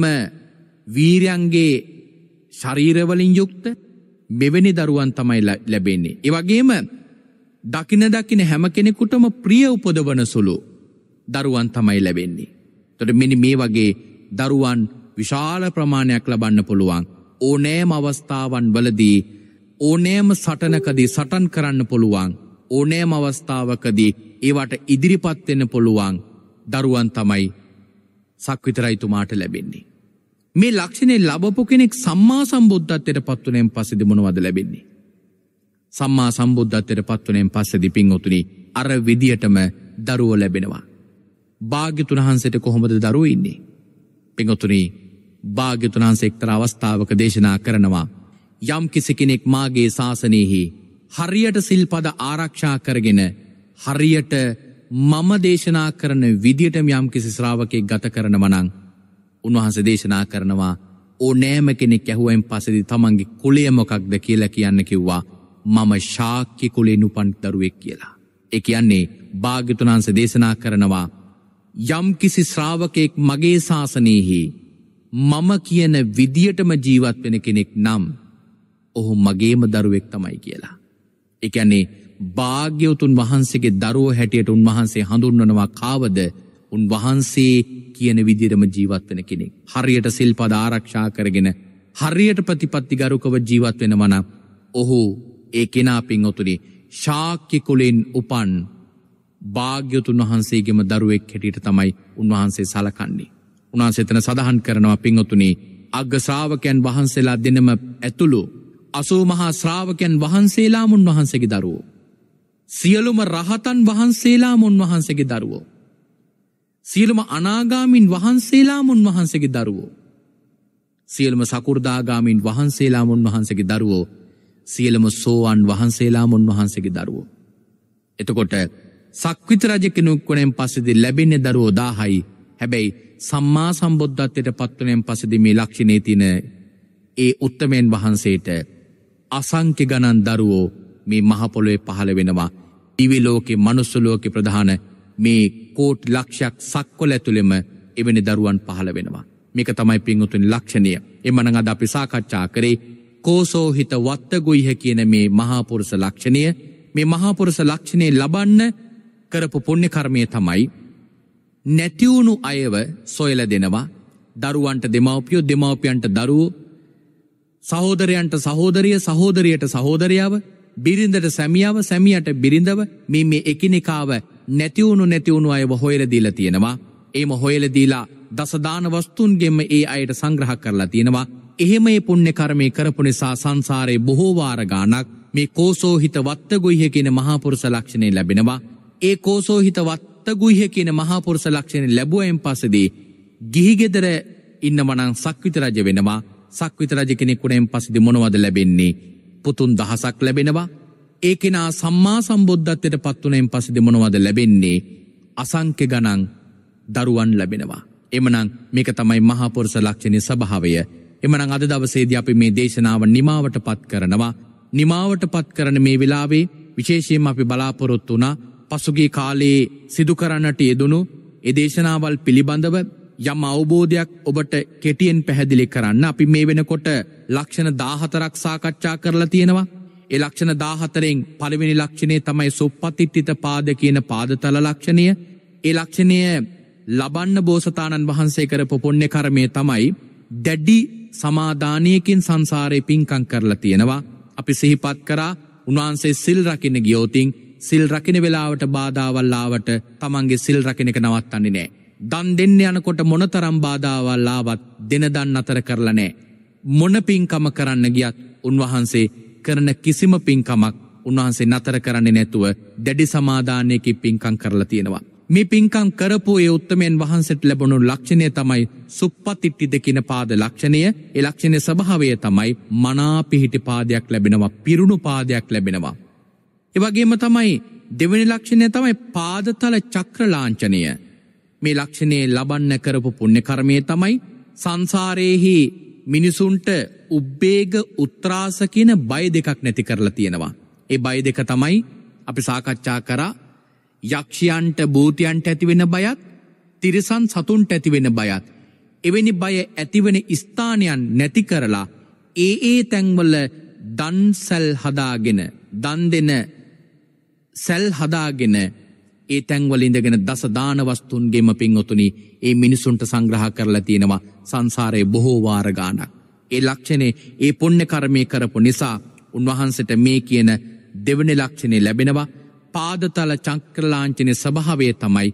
වීරයන්ගේ ශරීර වලින් යුක්ත මෙවැනි දරුවන් තමයි ලැබෙන්නේ. ඒ වගේම දකින දකින හැම කෙනෙකුටම ප්‍රිය උපදවන සුළු දරුවන් තමයි ලැබෙන්නේ. එතකොට මෙන්න මේ වගේ දරුවන් විශාල ප්‍රමාණයක් ලබන්න පුළුවන්. ඕනෑම අවස්ථාවන් වලදී ඕනෑම සටනකදී සටන් කරන්න පුළුවන්. ඕනෑම අවස්ථාවකදී ඒවට ඉදිරිපත් වෙන්න පුළුවන් දරුවන් තමයි සක්විති රජතුමාට ලැබෙන්නේ. මේ ලක්ෂණේ ලැබපු කෙනෙක් සම්මා සම්බුද්ධත්වයට පත් වුණෙන් පස්සේදී මොනවද ලැබෙන්නේ? සම්මා සම්බුද්ධත්වයට පත් වුණෙන් පස්සේදී පින්වතුනි අර විදියටම දරුවෝ ලැබෙනවා. භාග්‍යතුන් වහන්සේට කොහොමද දරුවෝ ඉන්නේ? පින්වතුනි භාග්‍යතුන් වහන්සේ එක්තරා අවස්ථාවක දේශනා කරනවා යම් කිසි කෙනෙක් මාගේ ශාසනයෙහි හරියට සිල්පද ආරක්ෂා කරගෙන හරියට මම දේශනා කරන විදියටම යම් කිසි ශ්‍රාවකෙක් ගත කරනවා නම් උන්වහන්සේ දේශනා කරනවා ඕනෑම කෙනෙක් ඇහුවෙන් පස්සේදී තමන්ගේ කුලය මොකක්ද කියලා කියන්න කිව්වා මම ශාක්‍ය කුලයෙන් උපන් දරුවෙක් කියලා. ඒ කියන්නේ භාග්‍යතුන් වහන්සේ දේශනා කරනවා යම් කිසි ශ්‍රාවකෙක් මගේ ශාසනයෙහි මම කියන විදියටම ජීවත් වෙන කෙනෙක් නම් ඔහු මගේම දරුවෙක් තමයි කියලා. ඒ කියන්නේ භාග්‍යවතුන් වහන්සේගේ දරුවෝ හැටියට උන්වහන්සේ හඳුන්වනවා කාවද? උන්වහන්සේ කියන විදියටම ජීවත් වෙන කෙනෙක්. හරියට සිල්පද ආරක්ෂා කරගෙන හරියට ප්‍රතිපත්තිගරුකව ජීවත් වෙනවා නම් ඔහු ඒ කෙනා පින්වතුනි ශාක්‍ය කුලෙන් උපන් භාග්‍යවතුන් වහන්සේගේම දරුවෙක් හැටියට තමයි උන්වහන්සේ සලකන්නේ. උන්වහන්සේ එතන සඳහන් කරනවා පින්වතුනි අග්ග ශ්‍රාවකයන් වහන්සේලා දෙනම ඇතුළු අසූ මහා ශ්‍රාවකයන් වහන්සේලාම උන්වහන්සේගේ දරුවෝ. සියලුම රහතන් වහන්සේලාම උන්වහන්සේගේ දරුවෝ. සියලුම අනාගාමීන් වහන්සේලාම උන්වහන්සේගේ දරුවෝ. සියලුම සකු르දාගාමීන් වහන්සේලාම උන්වහන්සේගේ දරුවෝ. සියලුම සෝවන් වහන්සේලාම උන්වහන්සේගේ දරුවෝ. එතකොට සක්විති රජ කෙනෙකුගෙන් පස්සේදී ලැබෙන්නේ දරුවෝ දහයයි. හැබැයි සම්මා සම්බුද්ධත්වයට පත් වුණෙන් පස්සේදී මේ ලක්ෂණේ තියෙන ඒ උත්තමයන් වහන්සේට අසංඛ්‍ය ගණන් දරුවෝ මේ මහ පොළොවේ පහළ වෙනවා. දිවි ලෝකේ, මනුස්ස ලෝකේ ප්‍රධාන මේ කෝටි ලක්ෂයක් සක්වල ඇතුළෙම එවැනි දරුවන් පහළ වෙනවා. මේක තමයි පින්වතුනි ලක්ෂණය. එමනම් අද අපි සාකච්ඡා කරේ කෝසෝහිත වත්තගුයිහ කියන මේ මහා පුරුෂ ලක්ෂණය. මේ මහා පුරුෂ ලක්ෂණේ ලබන්න කරපු පුණ්‍ය කර්මය තමයි නැතිවුණු අයව සොයලා දෙනවා. දරුවන්ට දෙමව්පියෝ, දෙමව්පියන්ට දරුවෝ, සහෝදරයන්ට සහෝදරිය, සහෝදරියට සහෝදරියව, බිරිඳට සැමියාව, සැමියාට බිරිඳව, මේ මේ එකිනෙකාව නැතිවුණු නැතිවුණු අයව හොයලා දීලා තියෙනවා. ඒම හොයලා දීලා දසදාන වස්තුන්ගෙන්ම ඒ අයට සංග්‍රහ කරලා තියෙනවා. එහෙම මේ පුණ්‍ය කර්මය කරපු නිසා සංසාරේ බොහෝ වාර ගානක් මේ කෝසෝහිත වත්තගුයිහ කියන මහා පුරුෂ ලක්ෂණය ලැබෙනවා. ඒ කෝසෝහිත වත්තගුයිහ කියන මහා පුරුෂ ලක්ෂණය ලැබුවෙන් පස්සේදී ගිහි ගෙදර ඉන්නවනම් සක්විති රජ වෙනවා. සක්විති රජ කෙනෙකුගෙන් පස්සේදී මොනවද ලැබෙන්නේ? පුතුන් දහසක් ලැබෙනවා. ඒ කෙනා සම්මා සම්බුද්ධත්වයට පත් වුණෙන් පස්සේදී මොනවද ලැබෙන්නේ? අසංඛ්‍ය ගණන් දරුවන් ලැබෙනවා. එමනම් මේක තමයි මහා පුරුෂ ලක්ෂණයේ ස්වභාවය. එමනම් අද දවසේදී අපි මේ දේශනාව නිමාවට පත් කරනවා. නිමාවට පත් කරන මේ වෙලාවේ විශේෂයෙන්ම අපි බලාපොරොත්තු වුණා පසුගිය කාලේ සිදු කරන්නට යෙදුණු ඒ දේශනාවල් පිළිබඳව යම් අවබෝධයක් ඔබට කෙටියෙන් පැහැදිලි කරන්න අපි මේ වෙනකොට ලක්ෂණ දාහතරක් සාකච්ඡා කරලා තියෙනවා. ඒ ලක්ෂණ දාහතරෙන් පළවෙනි ලක්ෂණය තමයි සුප්පතිට්ඨිත පාද කියන පාදතල ලක්ෂණය. ඒ ලක්ෂණය ලබන්න බෝසතාණන් වහන්සේ කරපු පුණ්‍ය කර්මය තමයි දැඩි සමාදානයකින් සංසාරේ පින්කම් කරලා තියෙනවා. අපි සිහිපත් කරා උන්වහන්සේ සිල් රකින්න ගියොතින් සිල් රකින්න වෙලාවට බාධාවල් ආවට තමන්ගේ සිල් රකින්න එක නවත්තන්නේ නැහැ. දන් දෙන්න යනකොට මොනතරම් බාධාවල් ආවත් දෙන දන් නතර කරලා නැහැ. මොන පින්කම කරන්න ගියත් උන්වහන්සේ කරන කිසිම පින්කමක් උන්වහන්සේ නතර කරන්නේ නැතුව දැඩි සමාදානයකින් පින්කම් කරලා තියෙනවා. මේ පින්කම් කරපු ඒ උත්තමයන් වහන්සේට ලැබුණු ලක්ෂණය තමයි සුප්පතිට්ඨි දකින පාද ලක්ෂණය. ඒ ලක්ෂණයේ ස්වභාවය තමයි මනා පිහිටි පාදයක් ලැබෙනවා, පිරුණු පාදයක් ලැබෙනවා. ඒ වගේම තමයි දෙවෙනි ලක්ෂණය තමයි පාදතල චක්‍ර ලාංඡනය. මේ ලක්ෂණේ ලබන්න කරපු පුණ්‍ය කර්මය තමයි සංසාරේහි මිනිසුන්ට උබ්බේග උත්‍රාස කියන බය දෙකක් නැති කරලා තියෙනවා. ඒ බය දෙක තමයි අපි සාකච්ඡා කරා. යක්ෂයන්ට භූතයන්ට ඇතිවෙන බයත්, තිරිසන් සතුන්ට ඇතිවෙන බයත්. එවැනි බය ඇතිවෙන ස්ථානයන් නැති කරලා ඒ ඒ තැන්වල දන් සැල් හදාගෙන, දන් දෙන සැල් හදාගෙන ඒ තැන්වල ඉඳගෙන දස දාන වස්තුන්ගෙම පින්වතුනි ඒ මිනිසුන්ට සංග්‍රහ කරලා තියෙනවා සංසාරයේ බොහෝ වාර ගානක්. ඒ ලක්ෂණේ ඒ පුණ්‍ය කර්මයේ කරපු නිසා උන්වහන්සේට මේ කියන දෙවෙනි ලක්ෂණේ ලැබෙනවා. පාදතල චක්‍ර ලාංඡනයේ ස්වභාවය තමයි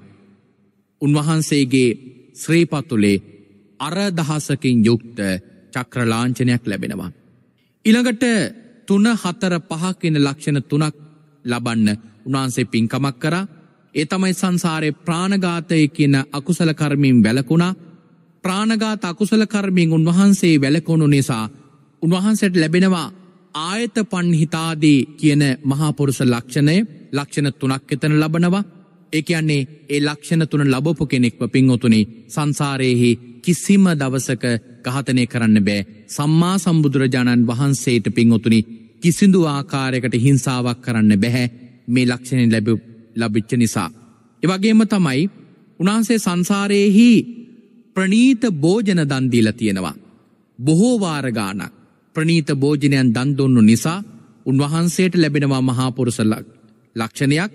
උන්වහන්සේගේ ශ්‍රී පතුලේ අර දහසකින් යුක්ත චක්‍ර ලාංඡනයක් ලැබෙනවා. ඊළඟට තුන හතර පහ කියන ලක්ෂණ තුනක් ලබන්න උන්වහන්සේ පින්කමක් කරා. ඒ තමයි සංසාරේ ප්‍රාණඝාතය කියන අකුසල කර්මයෙන් වැළකුණා. ප්‍රාණඝාත අකුසල කර්මයෙන් උන්වහන්සේ වැළකුණු නිසා උන්වහන්සේට ලැබෙනවා ආයත පන්හිතාදී කියන මහා පුරුෂ ලක්ෂණය. ලක්ෂණ තුනක් එතන ලබනවා. ඒ කියන්නේ ඒ ලක්ෂණ තුන ලැබපු කෙනෙක්ව පින්වතුනි සංසාරයේහි කිසිම දවසක ඝාතනය කරන්න බෑ. සම්මා සම්බුදුරජාණන් වහන්සේට පින්වතුනි කිසිදු ආකාරයකට හිංසාවක් කරන්න බෑ මේ ලක්ෂණ ලැබු ලැබිච්ච නිසා. ඒ වගේම තමයි උන්වහන්සේ සංසාරයේහි ප්‍රණීත භෝජන දන් දීලා තියෙනවා. බොහෝ වාර ගානක් ප්‍රණීත භෝජනයන් දන් දුන්නු නිසා උන්වහන්සේට ලැබෙනවා මහා පුරුෂ ලක්ෂණයක්.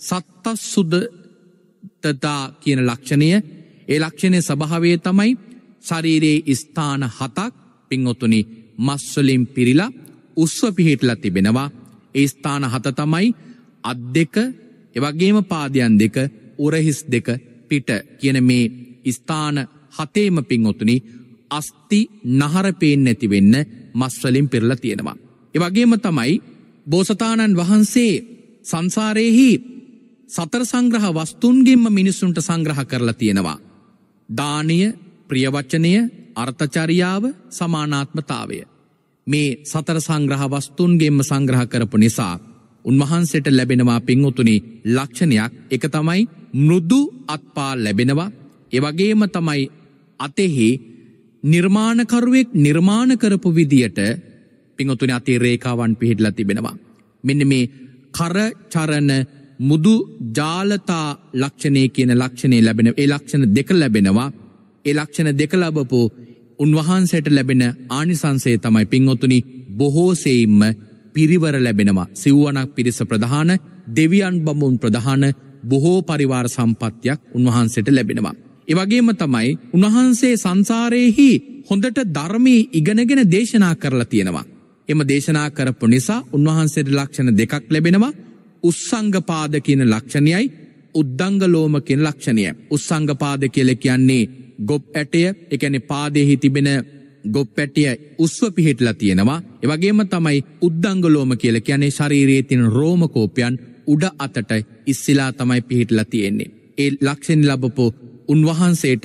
සත්තසුදතතා කියන ලක්ෂණය. ඒ ලක්ෂණයේ ස්වභාවය තමයි ශරීරයේ ස්ථාන හතක් පින්වතුනි මස් වලින් පිරීලා උස්ව පිහිටලා තිබෙනවා. ඒ ස්ථාන හත තමයි අත් දෙක, ඒ වගේම පාදයන් දෙක, උරහිස් දෙක, පිට කියන මේ ස්ථාන හතේම පින්වතුනි අස්ති නහර පේන්නේ නැති වෙන්න මස් වලින් පිරලා තියෙනවා. ඒ වගේම තමයි බෝසතාණන් වහන්සේ සංසාරයේහි සතර සංග්‍රහ වස්තුන්ගෙන්ම මිනිසුන්ට සංග්‍රහ කරලා තියෙනවා. දානීය, ප්‍රියවචනය, අර්ථචර්යාව, සමානාත්මතාවය. මේ සතර සංග්‍රහ වස්තුන්ගෙන්ම සංග්‍රහ කරපු නිසා උන්වහන්සේට ලැබෙනවා පින්වතුනි ලක්ෂණයක්. ඒක තමයි මෘදු අත්පා ලැබෙනවා. ඒ වගේම තමයි අතෙහි නිර්මාණකරුවෙක් නිර්මාණ කරපු විදියට පින්වතුනි අතේ රේඛාවන් පිහිටලා තිබෙනවා. මෙන්න මේ කර චරණ මුදු ජාලතා ලක්ෂණය කියන ලක්ෂණේ ලැබෙන ඒ ලක්ෂණ දෙක ලැබෙනවා. ඒ ලක්ෂණ දෙක ලැබපු උන්වහන්සේට ලැබෙන ආනිසංසය තමයි පින්වතුනි බොහෝ සෙයින්ම පිරිවර ලැබෙනවා. සිව්වණක් පිරිස ප්‍රධාන, දෙවියන් බඹුන් ප්‍රධාන බොහෝ පරිවාර සම්පත්තියක් උන්වහන්සේට ලැබෙනවා. ඒ වගේම තමයි උන්වහන්සේ සංසාරයේහි හොඳට ධර්මයේ ඉගෙනගෙන දේශනා කරලා තියෙනවා. එම දේශනා කරපු නිසා උන්වහන්සේට ලක්ෂණ දෙකක් ලැබෙනවා. උස්සංගපාද කියන ලක්ෂණයයි උද්දංගලෝම කියන ලක්ෂණයයි. උස්සංගපාද කියලා කියන්නේ ගොප් ඇටය, ඒ කියන්නේ පාදයේ තිබෙන ගොප් ඇටය උස්ව පිහිටලා තියෙනවා. ඒ වගේම තමයි උද්දංගලෝම කියලා කියන්නේ ශරීරයේ තියෙන රෝම කෝපයන් උඩ අතට ඉස්සිලා තමයි පිහිටලා තියෙන්නේ. ඒ ලක්ෂණ ලැබපු උන්වහන්සේට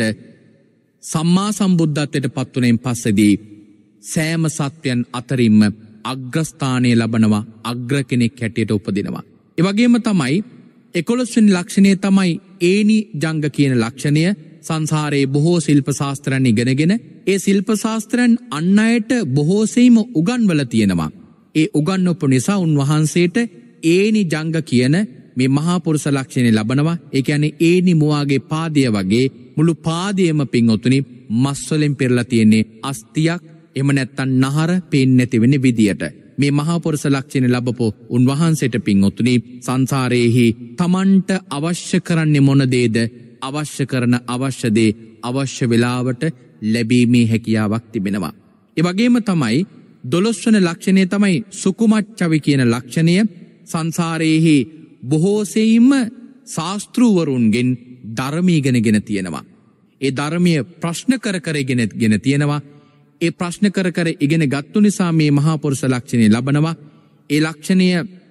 සම්මා සම්බුද්ධත්වයට පත්වුණෙන් පස්සේදී සෑම සත්‍යයන් අතරින්ම අග්‍රස්ථානය ලබනවා, අග්‍ර කෙනෙක් හැටියට උපදිනවා. ඒ වගේම තමයි එකොළොස් වෙනි ලක්ෂණය තමයි ඒනි ජංග කියන ලක්ෂණය. සංසාරයේ බොහෝ ශිල්ප ශාස්ත්‍රයන් ඉගෙනගෙන ඒ ශිල්ප ශාස්ත්‍රයන් අන් අයට බොහෝ සෙයිම උගන්වලා තියෙනවා. ඒ උගන්වපු නිසා උන්වහන්සේට ඒනි ජංග කියන මේ මහා පුරුෂ ලක්ෂණය ලබනවා. ඒ කියන්නේ ඒනි මුවාගේ පාදය වගේ මුළු පාදයේම පින්වතුනි මස් වලින් පෙරලා තියෙන්නේ අස්තියක්, එහෙම නැත්නම් නහර පේන්නේ නැති වෙන විදියට. මේ මහා පුරුෂ ලක්ෂණ ලැබපු උන්වහන්සේට පින්වතුනි සංසාරයේහි තමන්ට අවශ්‍ය කරන්නේ මොන දේද අවශ්‍ය කරන අවශ්‍ය දේ අවශ්‍ය වෙලාවට ලැබීමේ හැකියාවක් තිබෙනවා. ඒ වගේම තමයි දොළොස්වන ලක්ෂණය තමයි සුකුමච්චවි කියන ලක්ෂණය. සංසාරයේහි බොහෝසෙයින්ම ශාස්තෘවරුන්ගෙන් ධර්මී ඉගෙනගෙන තියෙනවා. ඒ ධර්මීය ප්‍රශ්න කර කර ඉගෙනගෙන තියෙනවා. ඒ ප්‍රශ්න කර කර ඉගෙන ගත්තු නිසා මේ මහා පුරුෂ ලක්ෂණය ලබනවා. ඒ ලක්ෂණය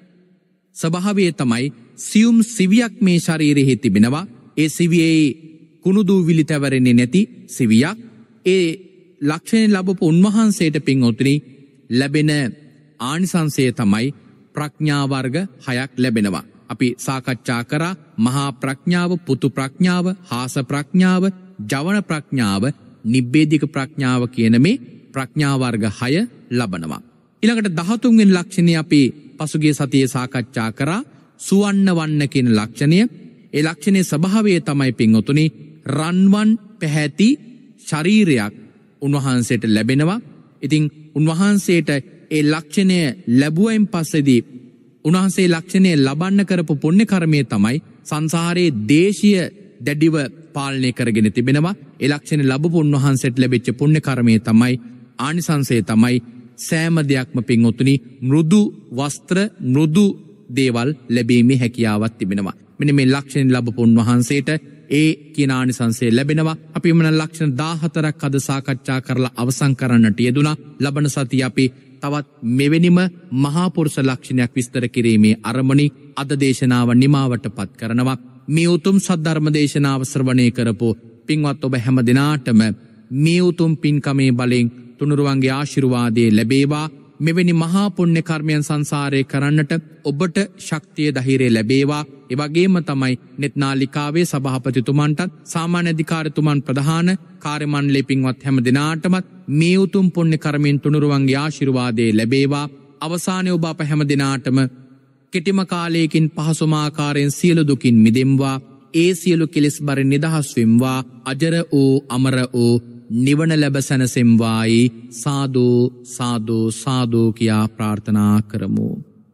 ස්වභාවය තමයි සියුම් සිවියක් මේ ශරීරයේ තිබෙනවා. ඒ සිවියේ කුණුදූවිලි තැවරෙන්නේ නැති සිවියක්. ඒ ලක්ෂණය ලැබපු උන්වහන්සේට පින්වතුනි ලැබෙන ආනිසංසය තමයි ප්‍රඥා වර්ග හයක් ලැබෙනවා. අපි සාකච්ඡා කරා මහා ප්‍රඥාව, පුතු ප්‍රඥාව, හාස ප්‍රඥාව, ජවන ප්‍රඥාව, නිබ්බේධික ප්‍රඥාව කියන මේ ප්‍රඥා වර්ග හය ලබනවා. ඊළඟට දහතුන් වෙනි ලක්ෂණය අපි පසුගිය සතියේ සාකච්ඡා කරා සුවන්න වන්න කියන ලක්ෂණය. ඒ ලක්ෂණයේ ස්වභාවය තමයි පින්වතුනි රන්වන් පැහැති ශරීරයක් උන්වහන්සේට ලැබෙනවා. ඉතින් උන්වහන්සේට ඒ ලක්ෂණය ලැබුවෙන් පස්සේදී උන්වහන්සේ ලක්ෂණය ලබන්න කරපු පුණ්‍ය කර්මය තමයි සංසාරයේ දේශීය දැඩිව පාලනය කරගෙන තිබෙනවා. ඒ ලක්ෂණ ලැබපු උන්වහන්සේට ලැබිච්ච පුණ්‍ය කර්මය තමයි ආනිසංසය තමයි සෑම දෙයක්ම පින්වතුනි මෘදු වස්ත්‍ර මෘදු දේවල් ලැබීමේ හැකියාවක් තිබෙනවා. මෙන්න මේ ලක්ෂණ ලැබපු උන්වහන්සේට ඒ කියන ආනිසංසය ලැබෙනවා. අපි මෙන්න ලක්ෂණ දහහතරක් අද සාකච්ඡා කරලා අවසන් කරන්නට යෙදුණා. ලබන සතිය අපි තවත් මෙවැනිම මහා පුරුෂ ලක්ෂණයක් විස්තර කිරීමේ අරමුණි අද දේශනාව නිමාවට පත් කරනවා. මේ උතුම් සද්ධර්ම දේශනාව ශ්‍රවණය කරපු පින්වත් ඔබ හැම දිනාටම මේ උතුම් පින්කමේ බලෙන් තුනුරුවන්ගේ ආශිර්වාදයේ ලැබේවා. මෙවැනි මහා පුණ්‍ය කර්මයන් සංසාරේ කරන්නට ඔබට ශක්තිය ධෛර්යය ලැබේවා. ඒ වගේම තමයි net නාලිකාවේ සභාපතිතුමන්ටත් සාමාන්‍ය අධිකාරිතුමන් ප්‍රධාන කාර්ය මණ්ඩලයේ පින්වත් හැම දිනාටමත් මේ උතුම් පුණ්‍ය කර්මෙන් තුනුරුවන්ගේ ආශිර්වාදයේ ලැබේවා. අවසානයේ ඔබ අප හැම දිනාටම කෙටිම කාලයකින් පහසුම ආකාරයෙන් සියලු දුකින් මිදෙම්වා. ඒ සියලු කෙලෙස් බරින් නිදහස් වෙම්වා. අජර වූ අමර වූ නිවන ලැබ සැනසෙම්වායි. සාදු සාදු සාදු කියා ප්‍රාර්ථනා කරමු.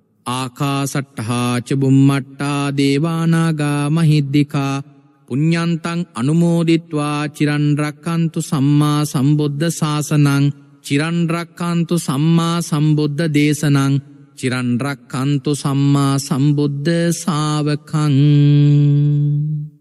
ආකාසට්ඨා ච බුම්මට්ඨා දේවානාගා මහිද්దికා පුඤ්ඤන්තං අනුමෝදිත්වා චිරන් රක්칸තු සම්මා සම්බුද්ධ ශාසනං චිරන් රක්칸තු සම්මා සම්බුද්ධ දේශනං චිරන් රක්칸තු සම්මා සම්බුද්ධ ශාවකං.